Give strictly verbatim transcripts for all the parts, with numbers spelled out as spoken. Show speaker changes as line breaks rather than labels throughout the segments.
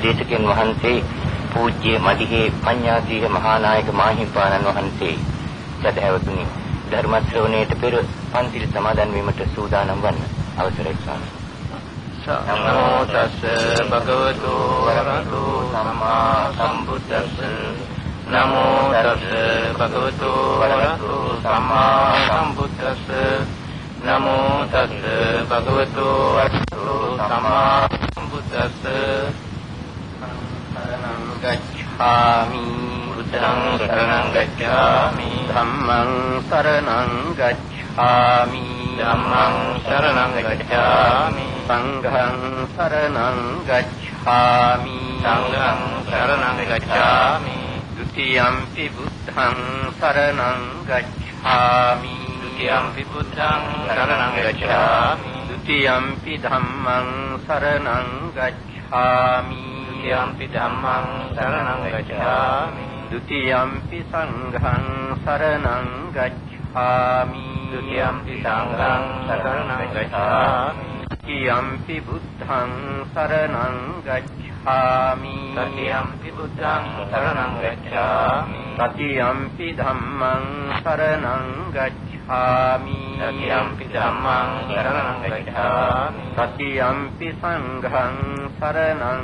දේශකයන් වහන්සේ පූජ්‍ය මදිහේ පඤ්ඤාසීහ මහානායක මාහිම්පාණන් වහන්සේ සදහැවතුනි ධර්ම ශ්‍රවණයට පෙර පන්සිල් සමාදන් වීමට සූදානම් වන්න අවසරයි ස්වාමී.
නමෝ තස්ස භගවතු වරහතු සම්මා සම්බුද්දස්ස නමෝ තස්ස භගවතු වරහතු සම්මා සම්බුද්දස්ස නමෝ තස්ස භගවතු වරහතු සම්මා සම්බුද්දස්ස සරණං ගච්ඡාමි බුද්ධං සරණං ගච්ඡාමි ධම්මං සරණං ගච්ඡාමි ධම්මං සරණං ගච්ඡාමි සංඝං සරණං ගච්ඡාමි සංඝං සරණං ගච්ඡාමි ဒ ුතියම්පි බුද්ධං සරණං ගච්ඡාමි ဒ ුතියම්පි බුද්ධං සරණං ගච්ඡාමි ဒ ුතියම්පි ධම්මං සරණං ගච්ඡාමි ဒ ුතියම්පි ධම්මං සරණං ගච්ඡාමි ဒ ුතියම්පි සංඝං සරණං ගච්ඡාමි ဒ ුතියම්පි සංඝං සරණං ගච්ඡාමි ဒ ුතියම්පි බුද්ධං සරණං ගච්ඡාමි ဒ ුතියම්පි බුද්ධං සරණං ගච්ඡාමි ဒ ුතියම්පි ධම්මං සරණං ගච්ඡාමි ဒ ුතියම්පි ධම්මං සරණං ගච්ඡාමි ဒ ුතියම්පි සංඝං සරණං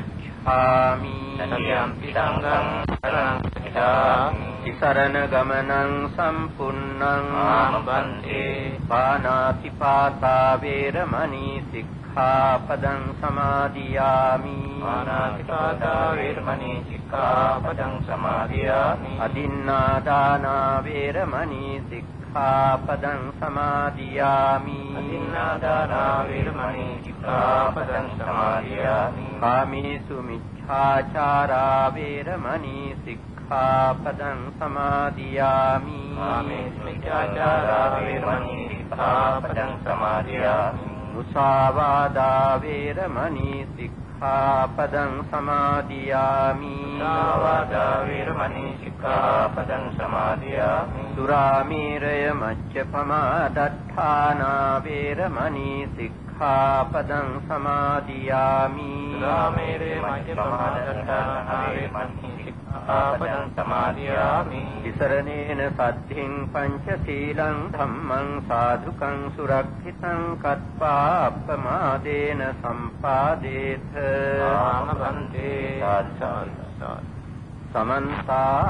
ගච්ඡාමි ဒ ුතියම්පි සංඝං සරණං ගච්ඡාමි සරණ ගමනං සම්පුන්නං ආමබන්තේ පානාති පාතා වේරමණී සික්ඛාපදං සමාදියාමි පානාති පාතා වේරමණී සික්ඛාපදං සමාදියාමි අදින්නා දාන වේරමණී සික්ඛාපදං සමාදියාමි අදින්නා දාන වේරමණී සික්ඛාපදං සමාදියාමි කාමීසු මිච්ඡාචාරා වේරමණී සික්ඛාපදං සමාදියාමි කාමීසු මිච්ඡාචාරා වේරමණී සික්ඛාපදං සමාදියාමි මුසාවාදා වේරමණී සික්ඛාපදං සමාදියාමි මුසාවාදා වේරමණී සික්ඛාපදං සමාදියාමි සුරාමේරය මච්ඡපමා දත්තානා වේරමණී සික්ඛාපදං සමාදියාමි සුරාමේරය මච්ඡපමා දත්තානා වේරමණී සික්ඛාපදං සමාදියාමි විසරණේන සද්ධින් පංචශීලං ධම්මං සාධුකං සුරක්ෂිතං කତ୍වා අප්පමාදේන සම්පාදේත ආමබන්තේ සාධාරණ සමන්ත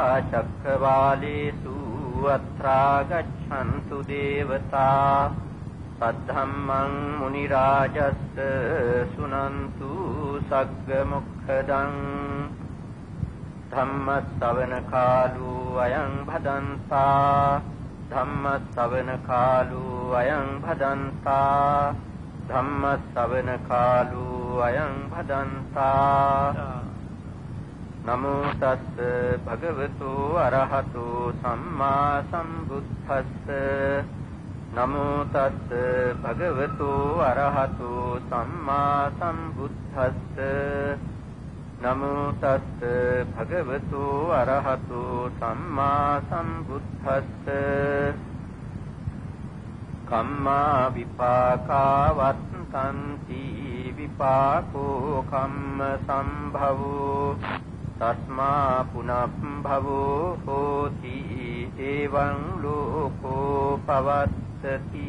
චක්කවාලේසු අත්‍රා ගච්ඡන්තු දේවතා සද්ධම්මං මුනි රාජස්ස සුනන්තු සග්ග මොක්ඛදං ධම්ම ශ්‍රවණ කාලෝ අයං භදන්තා ධම්ම ශ්‍රවණ කාලෝ අයං භදන්තා ධම්ම ශ්‍රවණ කාලෝ අයං භදන්තා නමෝ තස්ස භගවතු අරහතු සම්මා සම්බුද්දස්ස නමෝ තස්ස භගවතු අරහතු සම්මා සම්බුද්දස්ස නමෝ තස්ස භගවතු අරහතු සම්මා සම්බුද්දස්ස කම්මා විපාකා වත්තන්ති විපාකෝ කම්ම සම්භවෝ තස්මා පුනබ්භවෝ හෝති එවං ලෝකෝ පවත්තති.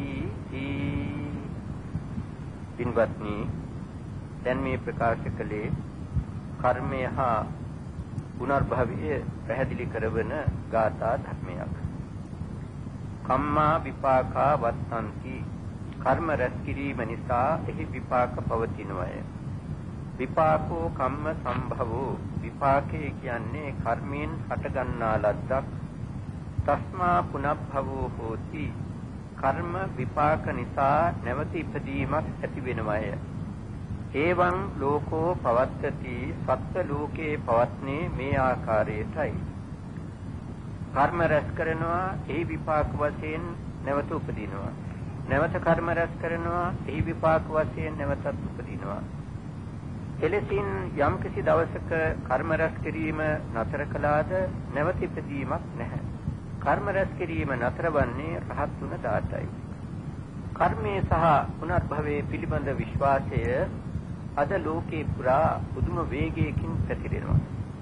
පින්වත්නි, දැන් මේ ප්‍රකාශ කළේ කර්මය හා පුනර්භවය පැහැදිලි කරවන ගාථා ධර්මයක්. කම්මා විපාකා වත්තන්ති, කර්ම රැස් කිරීම නිසා එහි විපාක පවතිනවාය. විපාකෝ කම්ම සම්භවෝ, විපාකේ කියන්නේ කර්මයෙන් හටගන්නා ලද්දක්. තස්මා පුනබ්භවෝ හෝති, කර්ම විපාක නිසා නැවත ඉපදීමක් ඇති වෙනවාය. එවං ලෝකෝ පවත්තති, සත්ත්ව ලෝකේ පවත්නේ මේ ආකාරයටයි. කර්ම රැස් කරනවා, එහි විපාක වශයෙන් නැවත උපදිනවා. නැවත කර්ම රැස් කරනවා, එහි විපාක වශයෙන් නැවතත් උපදිනවා. එලෙසින් යම් කිසි දවසක කර්ම රැස් කිරීම නතර කළාද නැවත ඉපදීමක් නැහැ. කර්ම රැස් කිරීම නතර වන්නේ රහත් වුණ දාතයි. කර්මයේ සහ පුනර්භවයේ පිළිබඳ විශ්වාසය අද ලෝකේ පුරා පුදුම වේගයකින් පැතිරෙනවා.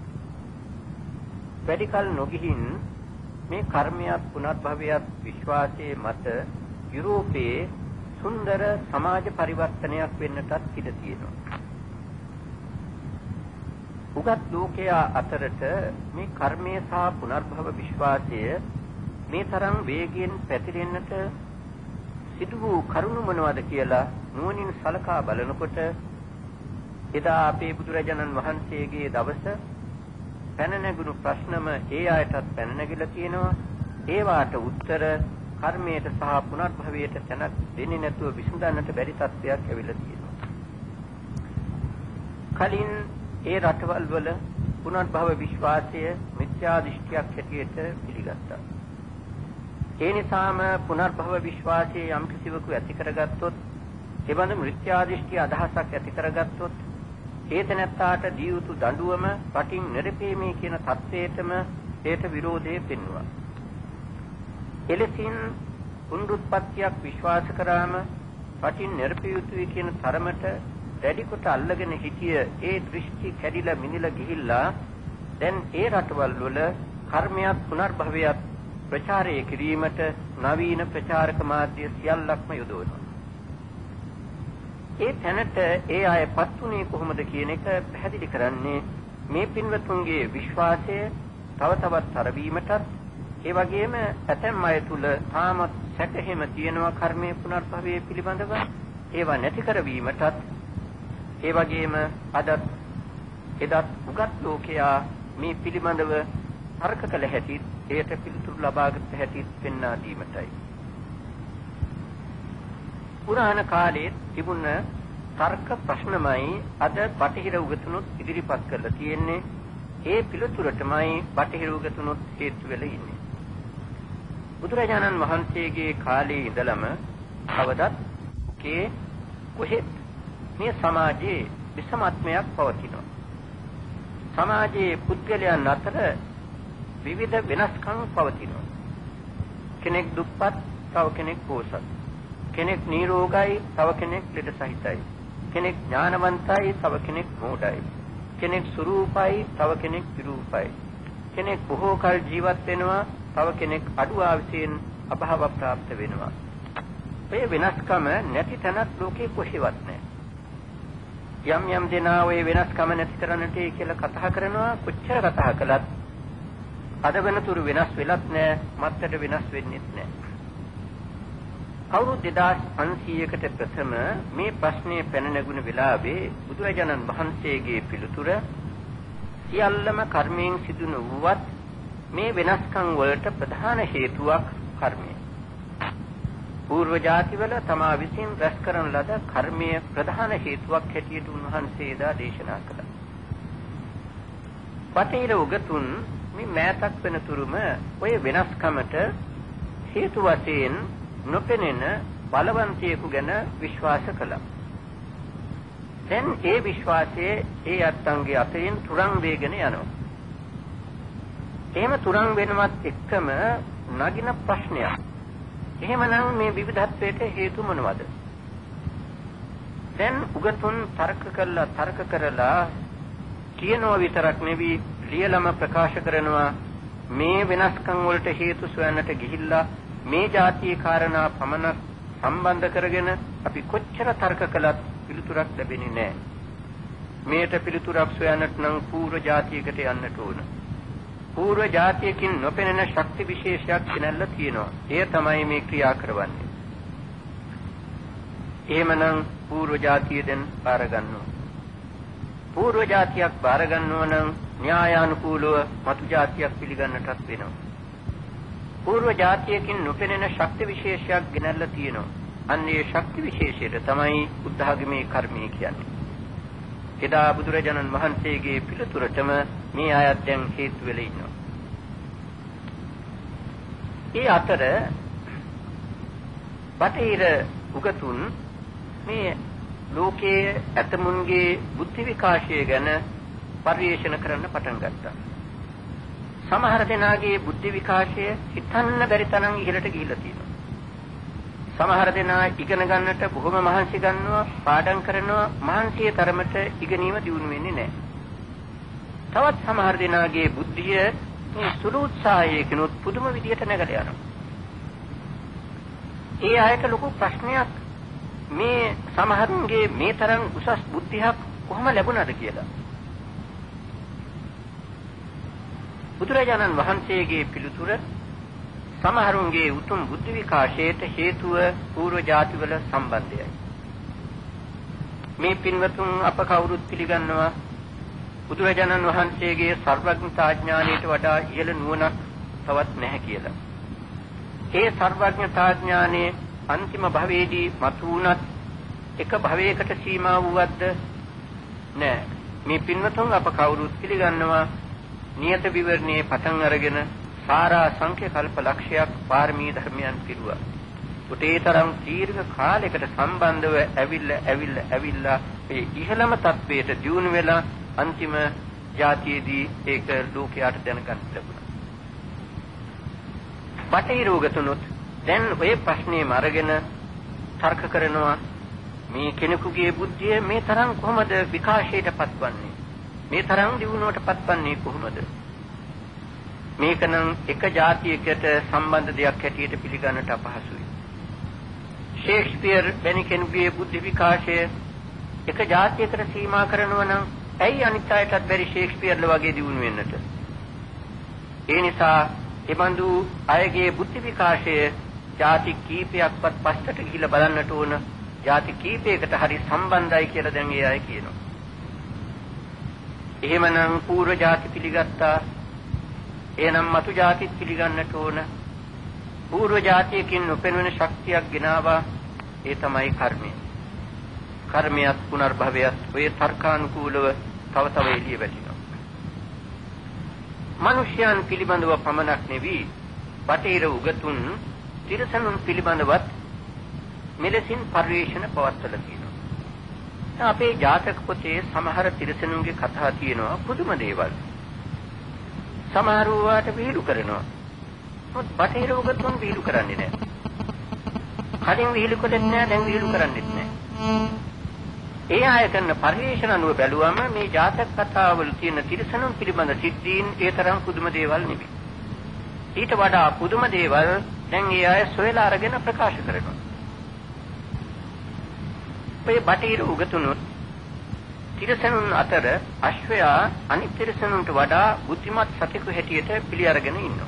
වැඩි කල නොගිහින් මේ කර්මයක් පුනර්භවයක් විශ්වාසයේ මත යුරෝපයේ සුන්දර සමාජ පරිවර්තනයක් වෙන්නටත් ඉඩ තියෙනවා. උගත් ලෝකයා අතරට මේ කර්මය සහ පුනර්භව විශ්වාසය මේ තරම් වේගයෙන් පැතිරෙන්නට සිදු වූ කරුණු මොනවද කියලා නුවණින් සලකා බලනකොට එදා අපේ බුදුරජාණන් වහන්සේගේ දවස පැන නැගුණු ප්‍රශ්නම ඒ ආයතත් පැන නැගිලා තියෙනවා. ඒවාට උත්තර කර්මයට සහ පුනර්භවයට තැනක් දෙන්නේ නැතුව විසඳන්නට බැරි තත්ත්වයක් ඇවිල්ලා තියෙනවා. කලින් ඒ රටවල් වල පුනර්භව විශ්වාසය මිත්‍යා දෘෂ්ටියක් හැටියට පිළිගත්තා. ඒ නිසාම පුනර්භව විශ්වාසයේ යම් කිසිවකු ඇති කරගත්තොත්, එබඳු මිත්‍යා දෘෂ්ටි අදහසක් ඇති කරගත්තොත්, ඒ තැනැත්තාට දී යුතු දඬුවම රටින් නිරපීමේ කියන தത്വයටම ඒට විරෝධය පෙන්වුවා. එලෙසින් පුනරුත්පත්තියක් විශ්වාස කරාම රටින් නිරපිය යුතුයි කියන තරමට දැඩි කොට අල්ලගෙන හිටිය ඒ දෘෂ්ටි කැඩිලා මිනිලා ගිහිල්ලා දැන් ඒ රටවල් වල කර්මයක් පුනර්භවයක් ප්‍රචාරය කිරීමට නවීන ප්‍රචාරක මාධ්‍ය සියල්ලක්ම යොදවනවා. ඒ තැනට ඒ අයපත් උනේ කොහොමද කියන එක පැහැදිලි කරන්නේ මේ පින්වතුන්ගේ විශ්වාසය තව තවත් තරවීමටත්, ඒ වගේම ඇතැම් අය තුල තාමත් සැකහෙම තියෙනවා කර්මයේ පුනර්භවයේ පිළිබඳව. ඒවා නැති කරවීමටත්, ඒ වගේම අදත් එදත් උගත් ලෝකයා මේ පිළිබඳව තර්ක කළ හැටි, එයට පිළිතුරු ලබාගත් හැටි පෙන්වා දීමටයි. පුරාණ කාලයේ තිබුණ තර්ක ප්‍රශ්නමයි අද බටහිර උගතුනුත් ඉදිරිපත් කරලා තියෙන්නේ. ඒ පිළිතුරටමයි බටහිර උගතුනුත් හේතු වෙලා ඉන්නේ. බුදුරජාණන් වහන්සේගේ කාලේ ඉඳලම කවදත් ඔකේ කොහෙත් මේ සමාජයේ විසමත්වයක් පවතිනවා. සමාජයේ පුද්ගලයන් අතර විවිධ වෙනස්කම් පවතිනවා. කෙනෙක් දුප්පත්, තව කෙනෙක් පොහොසත්. කෙනෙක් නිරෝගයි, තව කෙනෙක් ලෙඩ සහිතයි. කෙනෙක් ඥානවන්තයි, තව කෙනෙක් මෝඩයි. කෙනෙක් සුරූපයි, තව කෙනෙක් විරූපයි. කෙනෙක් බොහෝ කල ජීවත් වෙනවා, තව කෙනෙක් අඩු ආයුෂයෙන් අභාව ප්‍රාප්ත වෙනවා. මේ වෙනස්කම නැති තැනක් ලෝකේ කොහෙවත් නැහැ. යම් යම් දෙනා ওই වෙනස්කම නැති කරන්නට කියලා කතා කරනවා. කොච්චර කතා කළත් අද වෙනතුරු වෙනස් වෙලත් නැහැ, මත්තට වෙනස් වෙන්නේත් නැහැ. අවුරුදු දෙදාස් පන්සීයකට ප්‍රථම මේ ප්‍රශ්නේ පැන නැගුණ වෙලාවේ බුදුරජාණන් වහන්සේගේ පිළිතුර සියල්ලම කර්මයෙන් සිදු නොවුවත් මේ වෙනස්කම් වලට ප්‍රධාන හේතුවක් කර්මය. పూర్ව ජාතිවල තමා විසින් රැස් කරන ලද කර්මයේ ප්‍රධාන හේතුවක් හැටියට උන්වහන්සේ දා දේශනා කළා. බටහිර උගතුන් මේ මෑතක් වෙනතුරුම ඔය වෙනස්කමට හේතු වශයෙන් නොපෙනෙන බලවන්තයෙකු ගැන විශ්වාස කළා. දැන් ඒ විශ්වාසයේ ඒ අත්ංගේ අතරින් තුරන් වේගෙන යනවා. එහෙම තුරන් වෙනවත් එක්කම නගින ප්‍රශ්නයක්. එහෙමනම් මේ විවිධත්වයට හේතු මොනවද? දැන් උගතුන් තර්ක කළා තර්ක කරලා කියනවා විතරක් නෙවි ලියලම ප්‍රකාශ කරනවා මේ වෙනස්කම් වලට හේතු සොයන්නට ගිහිල්ලා මේ જાතියේ කාරණා පමණක් සම්බන්ධ කරගෙන අපි කොච්චර තර්ක කළත් පිළිතුරක් ලැබෙන්නේ නැහැ. මේට පිළිතුරක් සොයන්නට නම් පූර්ව જાතියකට යන්නට ඕන. පූර්ව જાතියකින් නොපෙනෙන ශක්ති විශේෂයක් දැනලා තියෙනවා. එය තමයි මේ ක්‍රියා කරවන්නේ. එහෙමනම් පූර්ව જાතිය දැන් බාර ගන්නවා. පූර්ව જાතියක් බාර ගන්නවා නම් න්‍යායානුකූලව මතු જાතියක් පිළිගන්නටත් වෙනවා. పూర్ව જાතියකින් නොපෙනෙන ශක්ති විශේෂයක් ගෙනල්ලා තියෙනවා. අන්න ඒ ශක්ති විශේෂයට තමයි බුද්ධාගමේ කර්මය කියන්නේ. එදා බුදුරජාණන් වහන්සේගේ පිළිතුරටම මේ ආයත් දැන් හේතු වෙලා ඉන්නවා. ඒ අතර බටහිර උගතුන් මේ ලෝකයේ ඇතමුන්ගේ බුද්ධි විකාශය ගැන පරිශන කරන්න පටන් ගත්තා. සමහර දෙනාගේ බුද්ධි විකාශය හිතන්න බැරි තරම් ඉහළට ගිහිලා තියෙනවා. සමහර දෙනා ඉගෙන ගන්නට බොහොම මහන්සි ගන්නවා, පාඩම් කරනවා, මහන්සියේ තරමට ඉගෙනීම දියුණු වෙන්නේ නැහැ. තවත් සමහර දෙනාගේ බුද්ධිය මේ සුළු උත්සාහයකිනුත් පුදුම විදියට නැගලා යනවා. ඒ අයට ලොකු ප්‍රශ්නයක් මේ සමහරුන්ගේ මේ තරම් උසස් බුද්ධියක් කොහොම ලැබුණාද කියලා. බුදුරජාණන් වහන්සේගේ පිළිතුර සමහරුන්ගේ උතුම් බුද්ධ විකාශයට හේතුව పూర్ව ජාතිවල සම්බන්ධයයි. මේ පින්වතුන් අප කවුරුත් පිළිගන්නවා බුදුරජාණන් වහන්සේගේ සර්වඥතා ඥානයට වඩා ඉහළ නුවණක් තවත් නැහැ කියලා. ඒ සර්වඥතා ඥානයේ අන්තිම භවයේදී මතුවුණත් එක භවයකට සීමා වූවද්ද නැහැ. මේ පින්වතුන් අප කවුරුත් පිළිගන්නවා නියත විවරණයේ පටන් අරගෙන සාරා සංඛ්‍ය කල්ප ලක්ෂයක් පාරමී ධර්මයන් පිරුවා. උටේතරම් දීර්ඝ කාලයකට සම්බන්ධව ඇවිල්ලා ඇවිල්ලා ඇවිල්ලා මේ ඉහළම තත්වයට දියුණු වෙලා අන්තිම જાතියේදී ඒක ලෝකයට දැනගන්න ලැබුණා. බටහිර උගතුනුත් දැන් ඔය ප්‍රශ්නේම අරගෙන තර්ක කරනවා මේ කෙනෙකුගේ බුද්ධිය මේ තරම් කොහොමද විකාශයට පත්වන්නේ? මේ තරම් දියුණුවට පත්වන්නේ කොහොමද? මේකනම් එක જાතියකට සම්බන්ධ දෙයක් හැටියට පිළිගන්නට අපහසුයි. ෂේක්ස්පියර් වැනි කෙනෙකුගේ බුද්ධි විකාශය එක જાතියකට සීමා කරනවා නම් ඇයි අනිත් අයටත් බැරි ෂේක්ස්පියර්ලා වගේ දියුණු වෙන්නට? ඒ නිසා එබඳු අයගේ බුද්ධි විකාශය ಜಾති කීපයක්වත් පස්සට ගිහිල්ලා බලන්නට ඕන. ಜಾති කීපයකට හරි සම්බන්ධයි කියලා දැන් ඒ අය කියනවා. එහෙමනම් పూర్ව ಜಾති පිළිගත්තා. එනම් මතු ಜಾති පිළිගන්නට ඕන. పూర్ව ಜಾතියකින් උපෙනෙන ශක්තියක් ගෙනාවා. ඒ තමයි කර්මය. කර්මයක් පුනර්භවයක් ඔය තර්කානුකූලව තව තව එළිය වැටෙනවා. මනුෂ්‍යයන් පිළිබඳව පමණක් නෙවී බටහිර උගතුන් තිරසනුන් පිළිබඳවත් මෙලෙසින් පරිශන පවත්වලා තියෙනවා. අපේ ජාතක පොතේ සමහර තිරසනුන්ගේ කතා තියෙනවා පුදුම දේවල්. සමහර වාට විහිළු කරනවා. මොකද බටහිර උගතුන් විහිළු කරන්නේ නැහැ. කලින් විහිළු කළේ නැහැ, දැන් විහිළු කරන්නේත් නැහැ. ඒ අය කරන පරිශන අනුව බැලුවම මේ ජාතක කතාවල තියෙන තිරසනුන් පිළිබඳ සිද්ධීන් ඒ තරම් පුදුම දේවල් නෙවෙයි. ඊට වඩා පුදුම දේවල් දැන් ඒ අය සොයලා අරගෙන ප්‍රකාශ කරනවා. මේ බටහිර උගතුනුත් තිරසනුන් අතර අශ්වයා අනිත් තිරසනුන්ට වඩා බුද්ධිමත් සතෙකු හැටියට පිළි අරගෙන ඉන්නවා.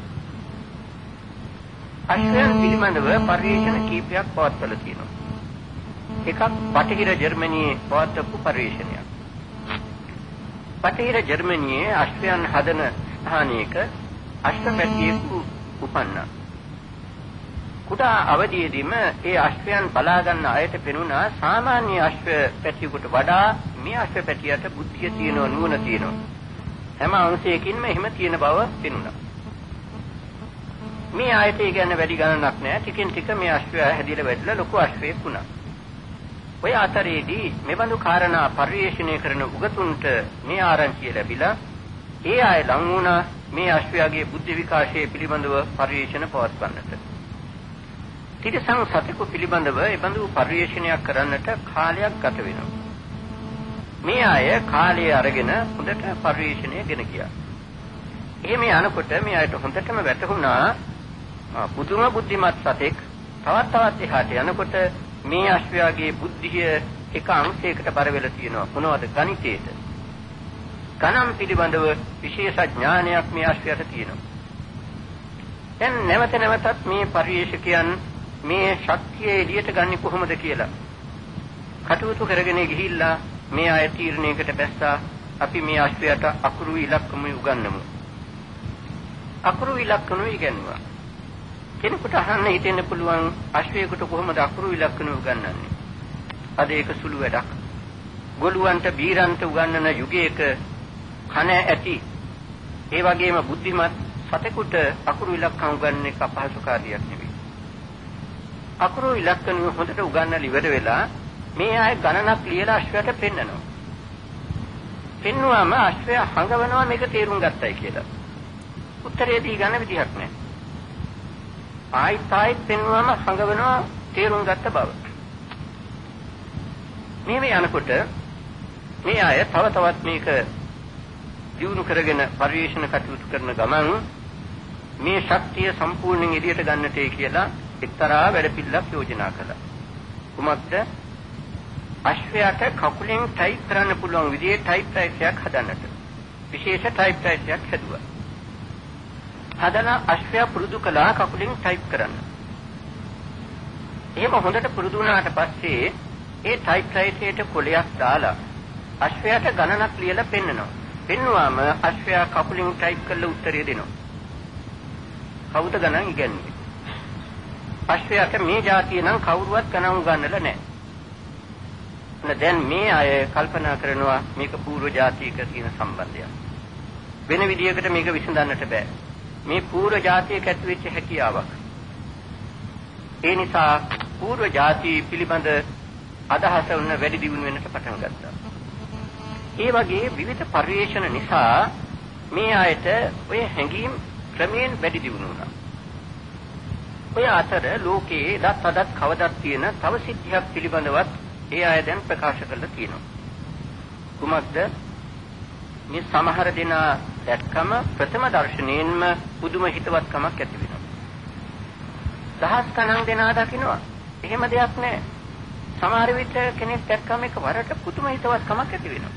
අශ්වයන් පිළිබඳව පරිශන කීපයක් පවත්වලා තියෙනවා. එකක් බටහිර ජර්මනියේ පවත්වපු පරිශනයක්. බටහිර ජර්මනියේ අශ්වයන් හදන ස්ථානයක අශ්වපැටියෙකු උපන්නා. කුඩා අවදියේදීම ඒ අශ්වයන් බලා ගන්න අයට පෙනුණා සාමාන්‍ය අශ්ව පැටියෙකුට වඩා මේ අශ්ව පැටියට බුද්ධිය තියෙනවා, නුවණ තියෙනවා. හැම අංශයකින්ම එහෙම තියෙන බව පෙනුණා. මේ ආයතය ගැන වැඩි ගණනක් නැහැ. ටිකෙන් ටික මේ අශ්වයා හැදිලා වැඩිලා ලොකු අශ්වයෙක් වුණා. ඔය අතරේදී මෙබඳු කාරණා පරිශීලනය කරන උගතුන්ට මේ ආරංචිය ලැබිලා ඒ අය ලං වුණා මේ අශ්වයාගේ බුද්ධි විකාශය පිළිබඳව පරිශීලන පවත්වන්නට. තිරසං සතෙකු පිළිබඳව එබඳු පරිශීලනයක් කරන්නට කාලයක් ගත වෙනවා. මේ අය කාලය අරගෙන හොඳට පරිශීලනය ගෙන ගියා. එහෙම යනකොට මේ අයට හොඳටම වැටහුණා පුදුම බුද්ධිමත් සතෙක් තවත් තවත් එහාට යනකොට මේ අශ්වයාගේ බුද්ධිය එක අංශයකට බර වෙලා තියෙනවා. මොනවද? ගණිතයට. ගණන් පිළිබඳව විශේෂ ඥානයක් මේ අශ්වයාට තියෙනවා. දැන් නැවත නැවතත් මේ පරිශීලකයන් මේ ශක්තිය එළියට ගන්නේ කොහොමද කියලා කටයුතු කරගෙන ගිහිල්ලා මේ අය තීරණයකට බැස්සා අපි මේ අශ්වයාට අකුරු ඉලක්කම උගන්වමු. අකුරු ඉලක්කම ඉගෙනුවා. කෙනෙකුට අහන්න හිතෙන්න පුළුවන් අශ්වයෙකුට කොහොමද අකුරු ඉලක්කම උගන්වන්නේ? අද ඒක සුළු වැඩක්. ගොළුවන්ට බීරන්ට උගන්වන යුගයක කන ඇති ඒ වගේම බුද්ධිමත් සතෙකුට අකුරු ඉලක්කම් උගන්වන්න එක අපහසු කාර්යයක් නෙවෙයි. අකුරු ඉලක්කම හොඳට උගන්වලා ඉවර වෙලා මේ අය ගණනක් ලියලා අශ්වයාට පෙන්නනවා. පෙන්නුවාම අශ්වයා හංගවනවා මේක තේරුම් ගත්තයි කියලා. උත්තරේ දී ගන්න විදිහක් නැහැ. ආයිත් ආයිත් පෙන්වුවාම හංගවනවා තේරුම් ගත්ත බව. මේ මේ යනකොට මේ අය තව තවත් මේක දියුණු කරගෙන පරිශන කටයුතු කරන ගමන් මේ ශක්තිය සම්පූර්ණයෙන් එළියට ගන්නටයි කියලා එක්තරා වැඩපිළිවෙලක් යෝජනා කළා. කුමක්ද? අශ්වයාට කකුලෙන් ටයිප් කරන්න පුළුවන් විදිහේ ටයිප් රයිටරයක් හදන්නට. විශේෂ ටයිප් රයිටරයක් හදුවා. හදලා අශ්වයා පුරුදු කළා කකුලෙන් ටයිප් කරන්න. එහෙම හොඳට පුරුදු වුණාට පස්සේ ඒ ටයිප් රයිටරයට කොලයක් දාලා අශ්වයාට ගණනක් ලියලා පෙන්නනවා. පෙන්නුවාම අශ්වයා කකුලෙන් ටයිප් කරලා උත්තරය දෙනවා. කවුද ගණන් ඉගෙනන්නේ? අශ්වයාට මේ જાතිය නම් කවුරුවත් ගණන් උගන්වලා නැහැ. දැන් මේ අය කල්පනා කරනවා මේක පූර්ව જાතියක තියෙන සම්බන්ධයක්. වෙන විදියකට මේක විසඳන්නට බෑ. මේ පූර්ව જાතියක ඇති වෙච්ච හැකියාවක්. ඒ නිසා පූර්ව જાතිය පිළිබඳ අදහස උන්න වැඩි දියුණු වෙන්නට පටන් ගත්තා. ඒ වගේ විවිධ පරිශ්‍රණ නිසා මේ අයට ඔය හැඟීම් ක්‍රමයෙන් වැඩි දියුණු වුණා. ඔය අතර ලෝකයේ දත් අදත් කවදත් තියෙන තව සිද්ධියක් පිළිබඳවත් ඒ අය දැන් ප්‍රකාශ කරලා තියෙනවා. කුමක්ද? මේ සමහර දෙනා දැක්කම ප්‍රථම දර්ශනයෙන්ම පුදුම හිතවත්කමක් ඇති වෙනවා. දහස් ගණන් දෙනා දකින්නවා. එහෙම දෙයක් නැහැ. සමහර විට කෙනෙක් දැක්කම එකවරට පුදුම හිතවත්කමක් ඇති වෙනවා.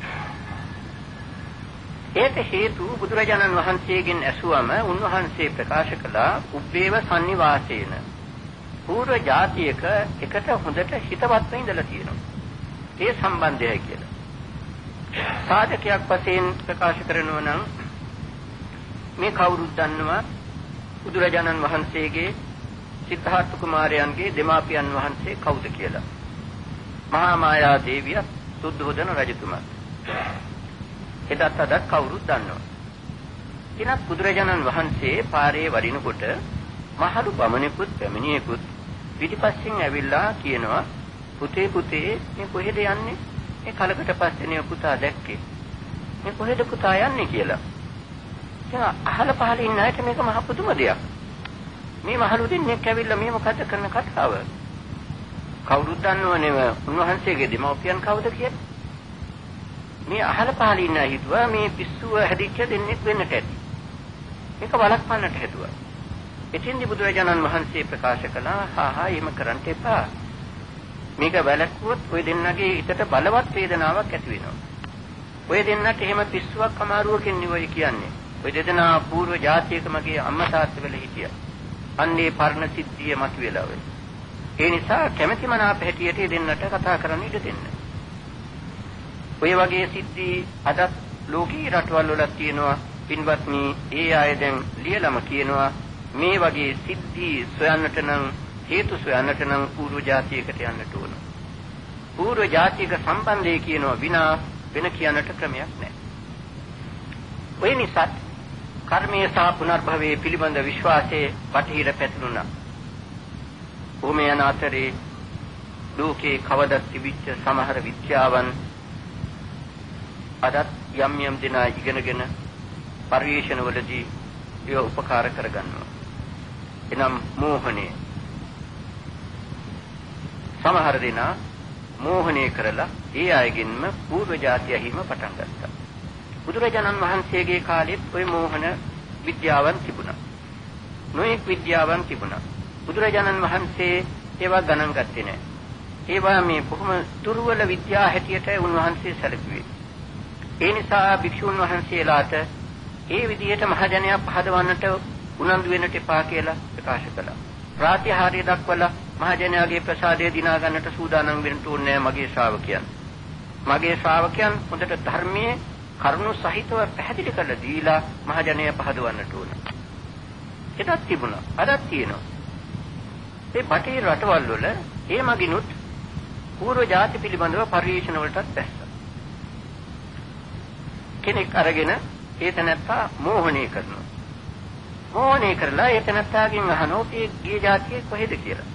ඒක හේතු බුදුරජාණන් වහන්සේගෙන් ඇසුවම උන්වහන්සේ ප්‍රකාශ කළා උබ්බේව සන්නිවාසේන පූර්ව જાතියක එකට හොඳට හිතවත්ව ඉඳලා තියෙනවා. ඒ සම්බන්ධයයි කියලා. සාධකයක් වශයෙන් ප්‍රකාශ කරනවා නම් මේ කවුරුත් දන්නවා බුදුරජාණන් වහන්සේගේ සිද්ධාර්ථ කුමාරයන්ගේ දෙමාපියන් වහන්සේ කවුද කියලා. මහා මායා දේවිය සුද්ධෝදන රජතුමා. එදත් අදත් කවුරුත් දන්නවා. එනත් බුදුරජාණන් වහන්සේ පාරේ වඩිනකොට මහලු බමණෙකුත් පැමිණියෙකුත් පිටිපස්සෙන් ඇවිල්ලා කියනවා පුතේ පුතේ මේ කොහෙද යන්නේ? මේ කලකට පස්සේ නේ පුතා දැක්කේ. මේ කොහෙද පුතා යන්නේ කියලා. ඉතින් අහල පහල ඉන්න අයට මේක මහ පුදුම දෙයක්. මේ මහලු දෙන්නෙක් ඇවිල්ලා මේ මොකද කරන කතාව? කවුරුත් දන්නවනේ උන්වහන්සේගේ දෙමව්පියන් කවුද කියලා. මේ අහල පහල ඉන්න අය හිතුවා මේ පිස්සුව හැදිච්ච දෙන්නෙක් වෙන්නට ඇති. මේක වළක්වන්නට හැදුවා. එතින්දි බුදුරජාණන් වහන්සේ ප්‍රකාශ කළා හා හා එහෙම කරන්න එපා. මේක වැළැක්වුවොත් ඔය දෙන්නගේ හිතට බලවත් වේදනාවක් ඇති වෙනවා. ඔය දෙන්නට එහෙම පිස්සුවක් අමාරුවකින් නෙවෙයි කියන්නේ. ඔය දෙදෙනා පූර්ව જાතියක මගේ අම්මා තාත්තා වෙල හිටියා. අන්නේ පරණ සිද්ධිය මතුවෙලා වෙයි. ඒ නිසා කැමැති මනාප හැටියට දෙන්නට කතා කරන්න ඉඩ දෙන්න. ඔය වගේ සිද්ධි අදත් ලෝකී රටවල් වල තියෙනවා. පින්වත්නි, ඒ අය දැන් ලියලම කියනවා මේ වගේ සිද්ධි සොයන්නට නම් හේතු සොයන්නට නම් පූර්ව જાතියකට යන්නට ඕන. පූර්ව જાතියක සම්බන්ධය කියනවා විනා වෙන කියන්නට ක්‍රමයක් නැහැ. ඔය නිසා කර්මයේ සහ පුනර්භවයේ පිළිබඳ විශ්වාසයේ බටහිර පැතුණා. ඕමේ යන අතරේ ලෝකේ කවදත් තිබිච්ච සමහර විද්‍යාවන් අදත් යම් යම් දෙනා ඉගෙනගෙන පරිශනවලදී ඒව උපකාර කරගන්නවා. එනම් මෝහණය. සමහර දෙනා මෝහණය කරලා ඒ අයගෙන්ම පූර්ව જાතියෙහිම පටන් ගත්තා. බුදුරජාණන් වහන්සේගේ කාලෙත් ওই මෝහන විද්‍යාවන් තිබුණා. නොඑක් විද්‍යාවන් තිබුණා. බුදුරජාණන් වහන්සේ ඒවා ගණන් ගත්තේ නැහැ. ඒවා මේ බොහොම දුර්වල විද්‍යා හැටියට උන්වහන්සේ සැලකුවේ. ඒ නිසා භික්ෂුන් වහන්සේලාට ඒ විදිහට මහජනයා පහදවන්නට උනන්දු වෙන්නට එපා කියලා ප්‍රකාශ කළා. ප්‍රාතිහාර්ය දක්වලා මහජනයාගේ ප්‍රසාදය දිනා ගන්නට සූදානම් වෙන්න ඕනේ මගේ ශ්‍රාවකයන්. මගේ ශ්‍රාවකයන් හොඳට ධර්මයේ කරුණු සහිතව පැහැදිලි කරලා දීලා මහජනයා පහදවන්නට ඕන. ඒකත් තිබුණා. අදත් තියෙනවා. ඒ බටහිර රටවල් වල ඒ මගිනුත් පූර්ව ಜಾති පිළිබඳව පරිශන වලටත් බැස්සා. කෙනෙක් අරගෙන ඒ තැනත්තා මෝහණය කරනවා. මෝහණය කරලා ඒ තැනත්තාගෙන් අහනවා මේ ගිය જાතිය කොහෙද කියලා.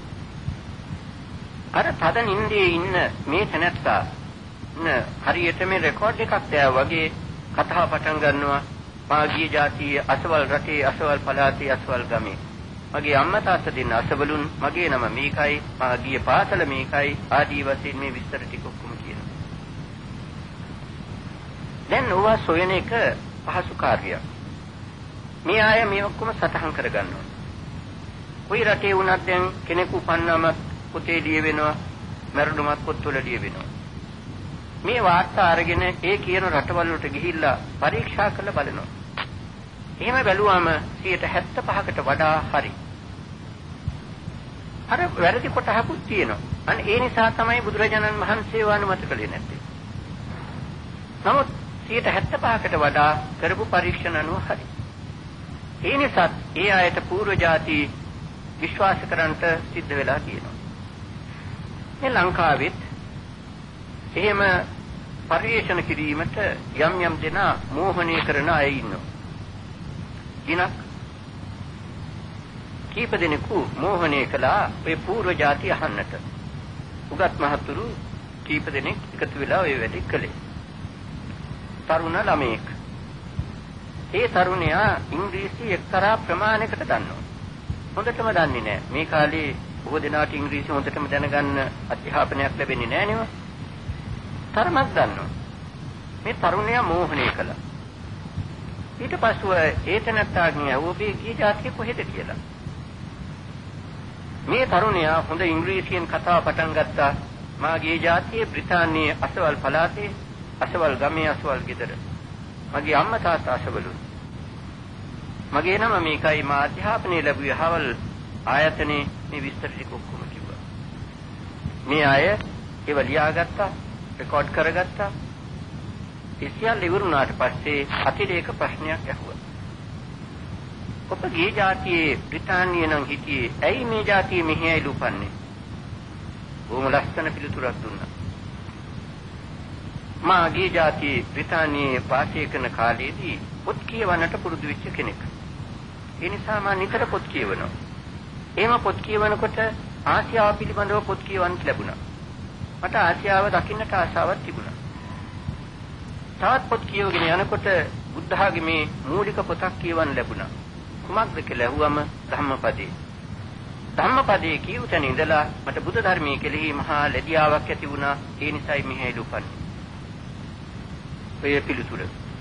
අර තද නින්දේ ඉන්න මේ තැනත්තා හරියට මේ රෙකෝඩ් එකක් දැවා වගේ කතාව පටන් ගන්නවා. මා ගිය જાතිය අසවල් රටේ අසවල් පළාතේ අසවල් ගමේ. මගේ අම්මා තාත්තා දෙන්න අසවලුන්, මගේ නම මේකයි, මා ගිය පාසල මේකයි ආදී වශයෙන් මේ විස්තර ටික ඔක්කොම කියනවා. දැන් ඕවා සොයන එක පහසු කාර්යයක්. මේ අය මේ ඔක්කොම සටහන් කරගන්නවා. කොයි රටේ වුණත් දැන් කෙනෙකු උපන්නම පොතේ ලියවෙනවා, මරණුමත් පොත්වල ලියවෙනවා. මේ වාර්තා අරගෙන ඒ කියන රටවල් වලට ගිහිල්ලා පරීක්ෂා කරලා බලනවා. එහෙම බැලුවාම සියයට හැත්තෑ පහකට වඩා හරි. අර වැරදි කොටහකුත් තියෙනවා. අන්න ඒ නිසා තමයි බුදුරජාණන් වහන්සේ වानुමත කළේ නැත්තේ. නමුත් සියයට හැත්තෑ පහකට වඩා කරපු පරීක්ෂණ අනුව හරි. ඒ නිසා ඒ ආයත పూర్ව જાති විශ්වාස කරන්නට සිද්ධ වෙලා තියෙනවා. මේ ලංකාවෙත් එහෙම පරිේශන කිරීමට යම් යම් දෙනා මෝහණය කරන අය ඉන්නවා. දිනක් කීප දෙනෙකු මෝහණය කළා ඔය పూర్ව જાති අහන්නට. උගත් මහතුරු කීප දෙනෙක් එකතු වෙලා ඔය වැඩේ කළේ. තරුණ ළමයෙක්. ඒ තරුණයා ඉංග්‍රීසි එක්තරා ප්‍රමාණයකට දන්නවා. හොඳටම දන්නේ නැහැ. මේ කාලේ බොහෝ දෙනාට ඉංග්‍රීසි හොඳටම දැනගන්න අධ්‍යාපනයක් ලැබෙන්නේ නැහැ නේද? තරමක් දන්නවා. මේ තරුණයා මෝහණය කළා. ඊට පස්සෙ ඒ තැනත්තාගෙන් ඔබේ ගිය ජාතිය කොහෙද කියලා. මේ තරුණයා හොඳ ඉංග්‍රීසියෙන් කතාව පටන් ගත්තා. මාගේ ජාතිය බ්‍රිතාන්‍යයේ අසවල් පළාතේ අසවල් ගමේ අසවල් ගෙදර. මගේ අම්මා තාත්තා අසවලුන්. මගේ නම මේකයි, මා අධ්‍යාපනය ලැබුවේ හවල් ආයතනයේ. මේ විස්තර ටික ඔක්කොම කිව්වා. මේ අය ඒව ලියාගත්තා, රෙකෝඩ් කරගත්තා. ඉතින් ඉවරුණාට පස්සේ අතිරේක ප්‍රශ්නයක් ඇහුවා. ඔබගේ ජාතියේ බ්‍රිතාන්‍යයේ නම් හිටියේ, ඇයි මේ ජාතිය මෙහි ඇවිල්ලා උපන්නේ? බොහොම ලස්සන පිළිතුරක් දුන්නා. මාගේ ජාතියේ බ්‍රිතාන්‍යයේ වාසය කරන කාලේදී පොත් කියවන්නට පුරුදු වෙච්ච කෙනෙක්. ඒ නිසා මම නිතර පොත් කියවනවා. එහෙම පොත් කියවනකොට ආසියාව පිළිබඳව පොත් කියවන්න ලැබුණා. මට ආසියාව දකින්නට ආසාවක් තිබුණා. තවත් පොත් කියවගෙන යනකොට බුද්ධ ආගමේ මූලික පොතක් කියවන්න ලැබුණා. කුමක්ද කියලා අහුවම ධම්මපදේ. ධම්මපදේ කියු තැන ඉඳලා මට බුද්ධ ධර්මයේ කෙරෙහි මහා ලැබියාවක් ඇති වුණා. ඒ නිසායි මෙහෙ ලුපන්නේ. ඔය පිළිතුර.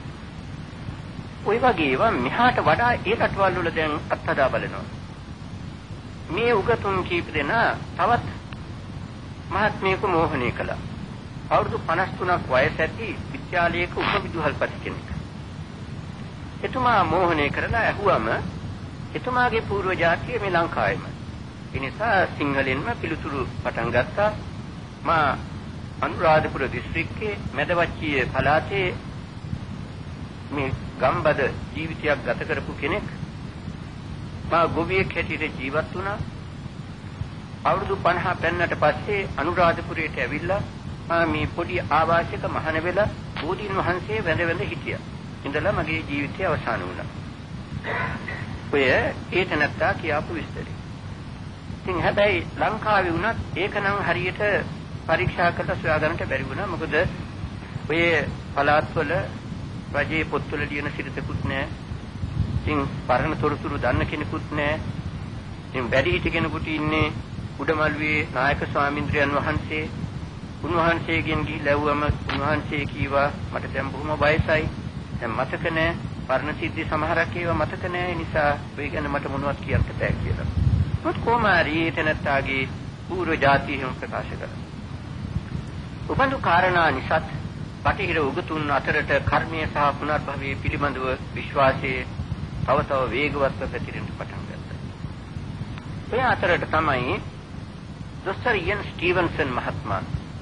ඔය වගේ ඒවා මෙහාට වඩා ඒ රටවල් වල දැන් අත්හදා බලනවා. මේ උගතුන් කීප දෙනා තවත් මහත්මයෙකු මෝහණය කළා. අවුරුදු පනස් තුනක් වයස ඇති විද්‍යාලයක උපවිදුහල්පති කෙනෙක්. එතුමා මෝහණය කරලා ඇහුවම එතුමාගේ పూర్ව ජාතිය මේ ලංකාවේම. ඒ නිසා සිංහලෙන්ම පිළිතුරු පටන් ගත්තා. මා අනුරාධපුර දිස්ත්‍රික්කයේ මැදවච්චිය පළාතේ මේ ගම්බද ජීවිතයක් ගත කරපු කෙනෙක්. මා ගොවියෙක් හැටියට ජීවත් වුණා. අවුරුදු පනහ පෙන්නට පස්සේ අනුරාධපුරයට ඇවිල්ලා මා මේ පොඩි ආවාසික මහන වෙලා බෝධීන් වහන්සේ වැඳ වැඳ හිටියා. ඉඳලා මගේ ජීවිතය අවසන් වුණා. ඔය ඒ තැනත්තා කියාපු විස්තරي. ඉතින් හැබැයි ලංකාවේ වුණත් ඒකනම් හරියට පරීක්ෂා කරලා සොයාගන්නට බැරි වුණා. මොකද ඔය පළාත්වල රජයේ පොත්වල ලියන සිරිතකුත් නැහැ. ඉතින් පරණ තොරතුරු දන්න කෙනෙකුත් නැහැ. ඉතින් වැඩිහිටි කෙනෙකුට ඉන්නේ උඩමළුවේ නායක ස්වාමීන්ද්‍රයන් වහන්සේ. උන්වහන්සේගෙන් ගිහිල්ලා ඇහුවම උන්වහන්සේ කීවා මට දැන් බොහොම වයසයි. දැන් මතක නැහැ. පරණ සිද්ධි සමහරක් ඒවා මතක නැහැ. ඒ නිසා ඔය ගැන මට මොනවත් කියන්න බෑ කියලා. මොකද කොමාරී තැනත්තාගේ పూర్ව જાතිය හිම ප්‍රකාශ කළා. උබඳු කාරණා නිසාත් බටහිර උගතුන් අතරට කර්මය සහ පුනර්භවයේ පිළිබඳව විශ්වාසයේ තව තව වේගවත්ව පැතිරෙන්න පටන් ගත්තා. ඒ අතරට තමයි දොස්තර ඉයන් ස්ටීවන්සන් මහත්මයා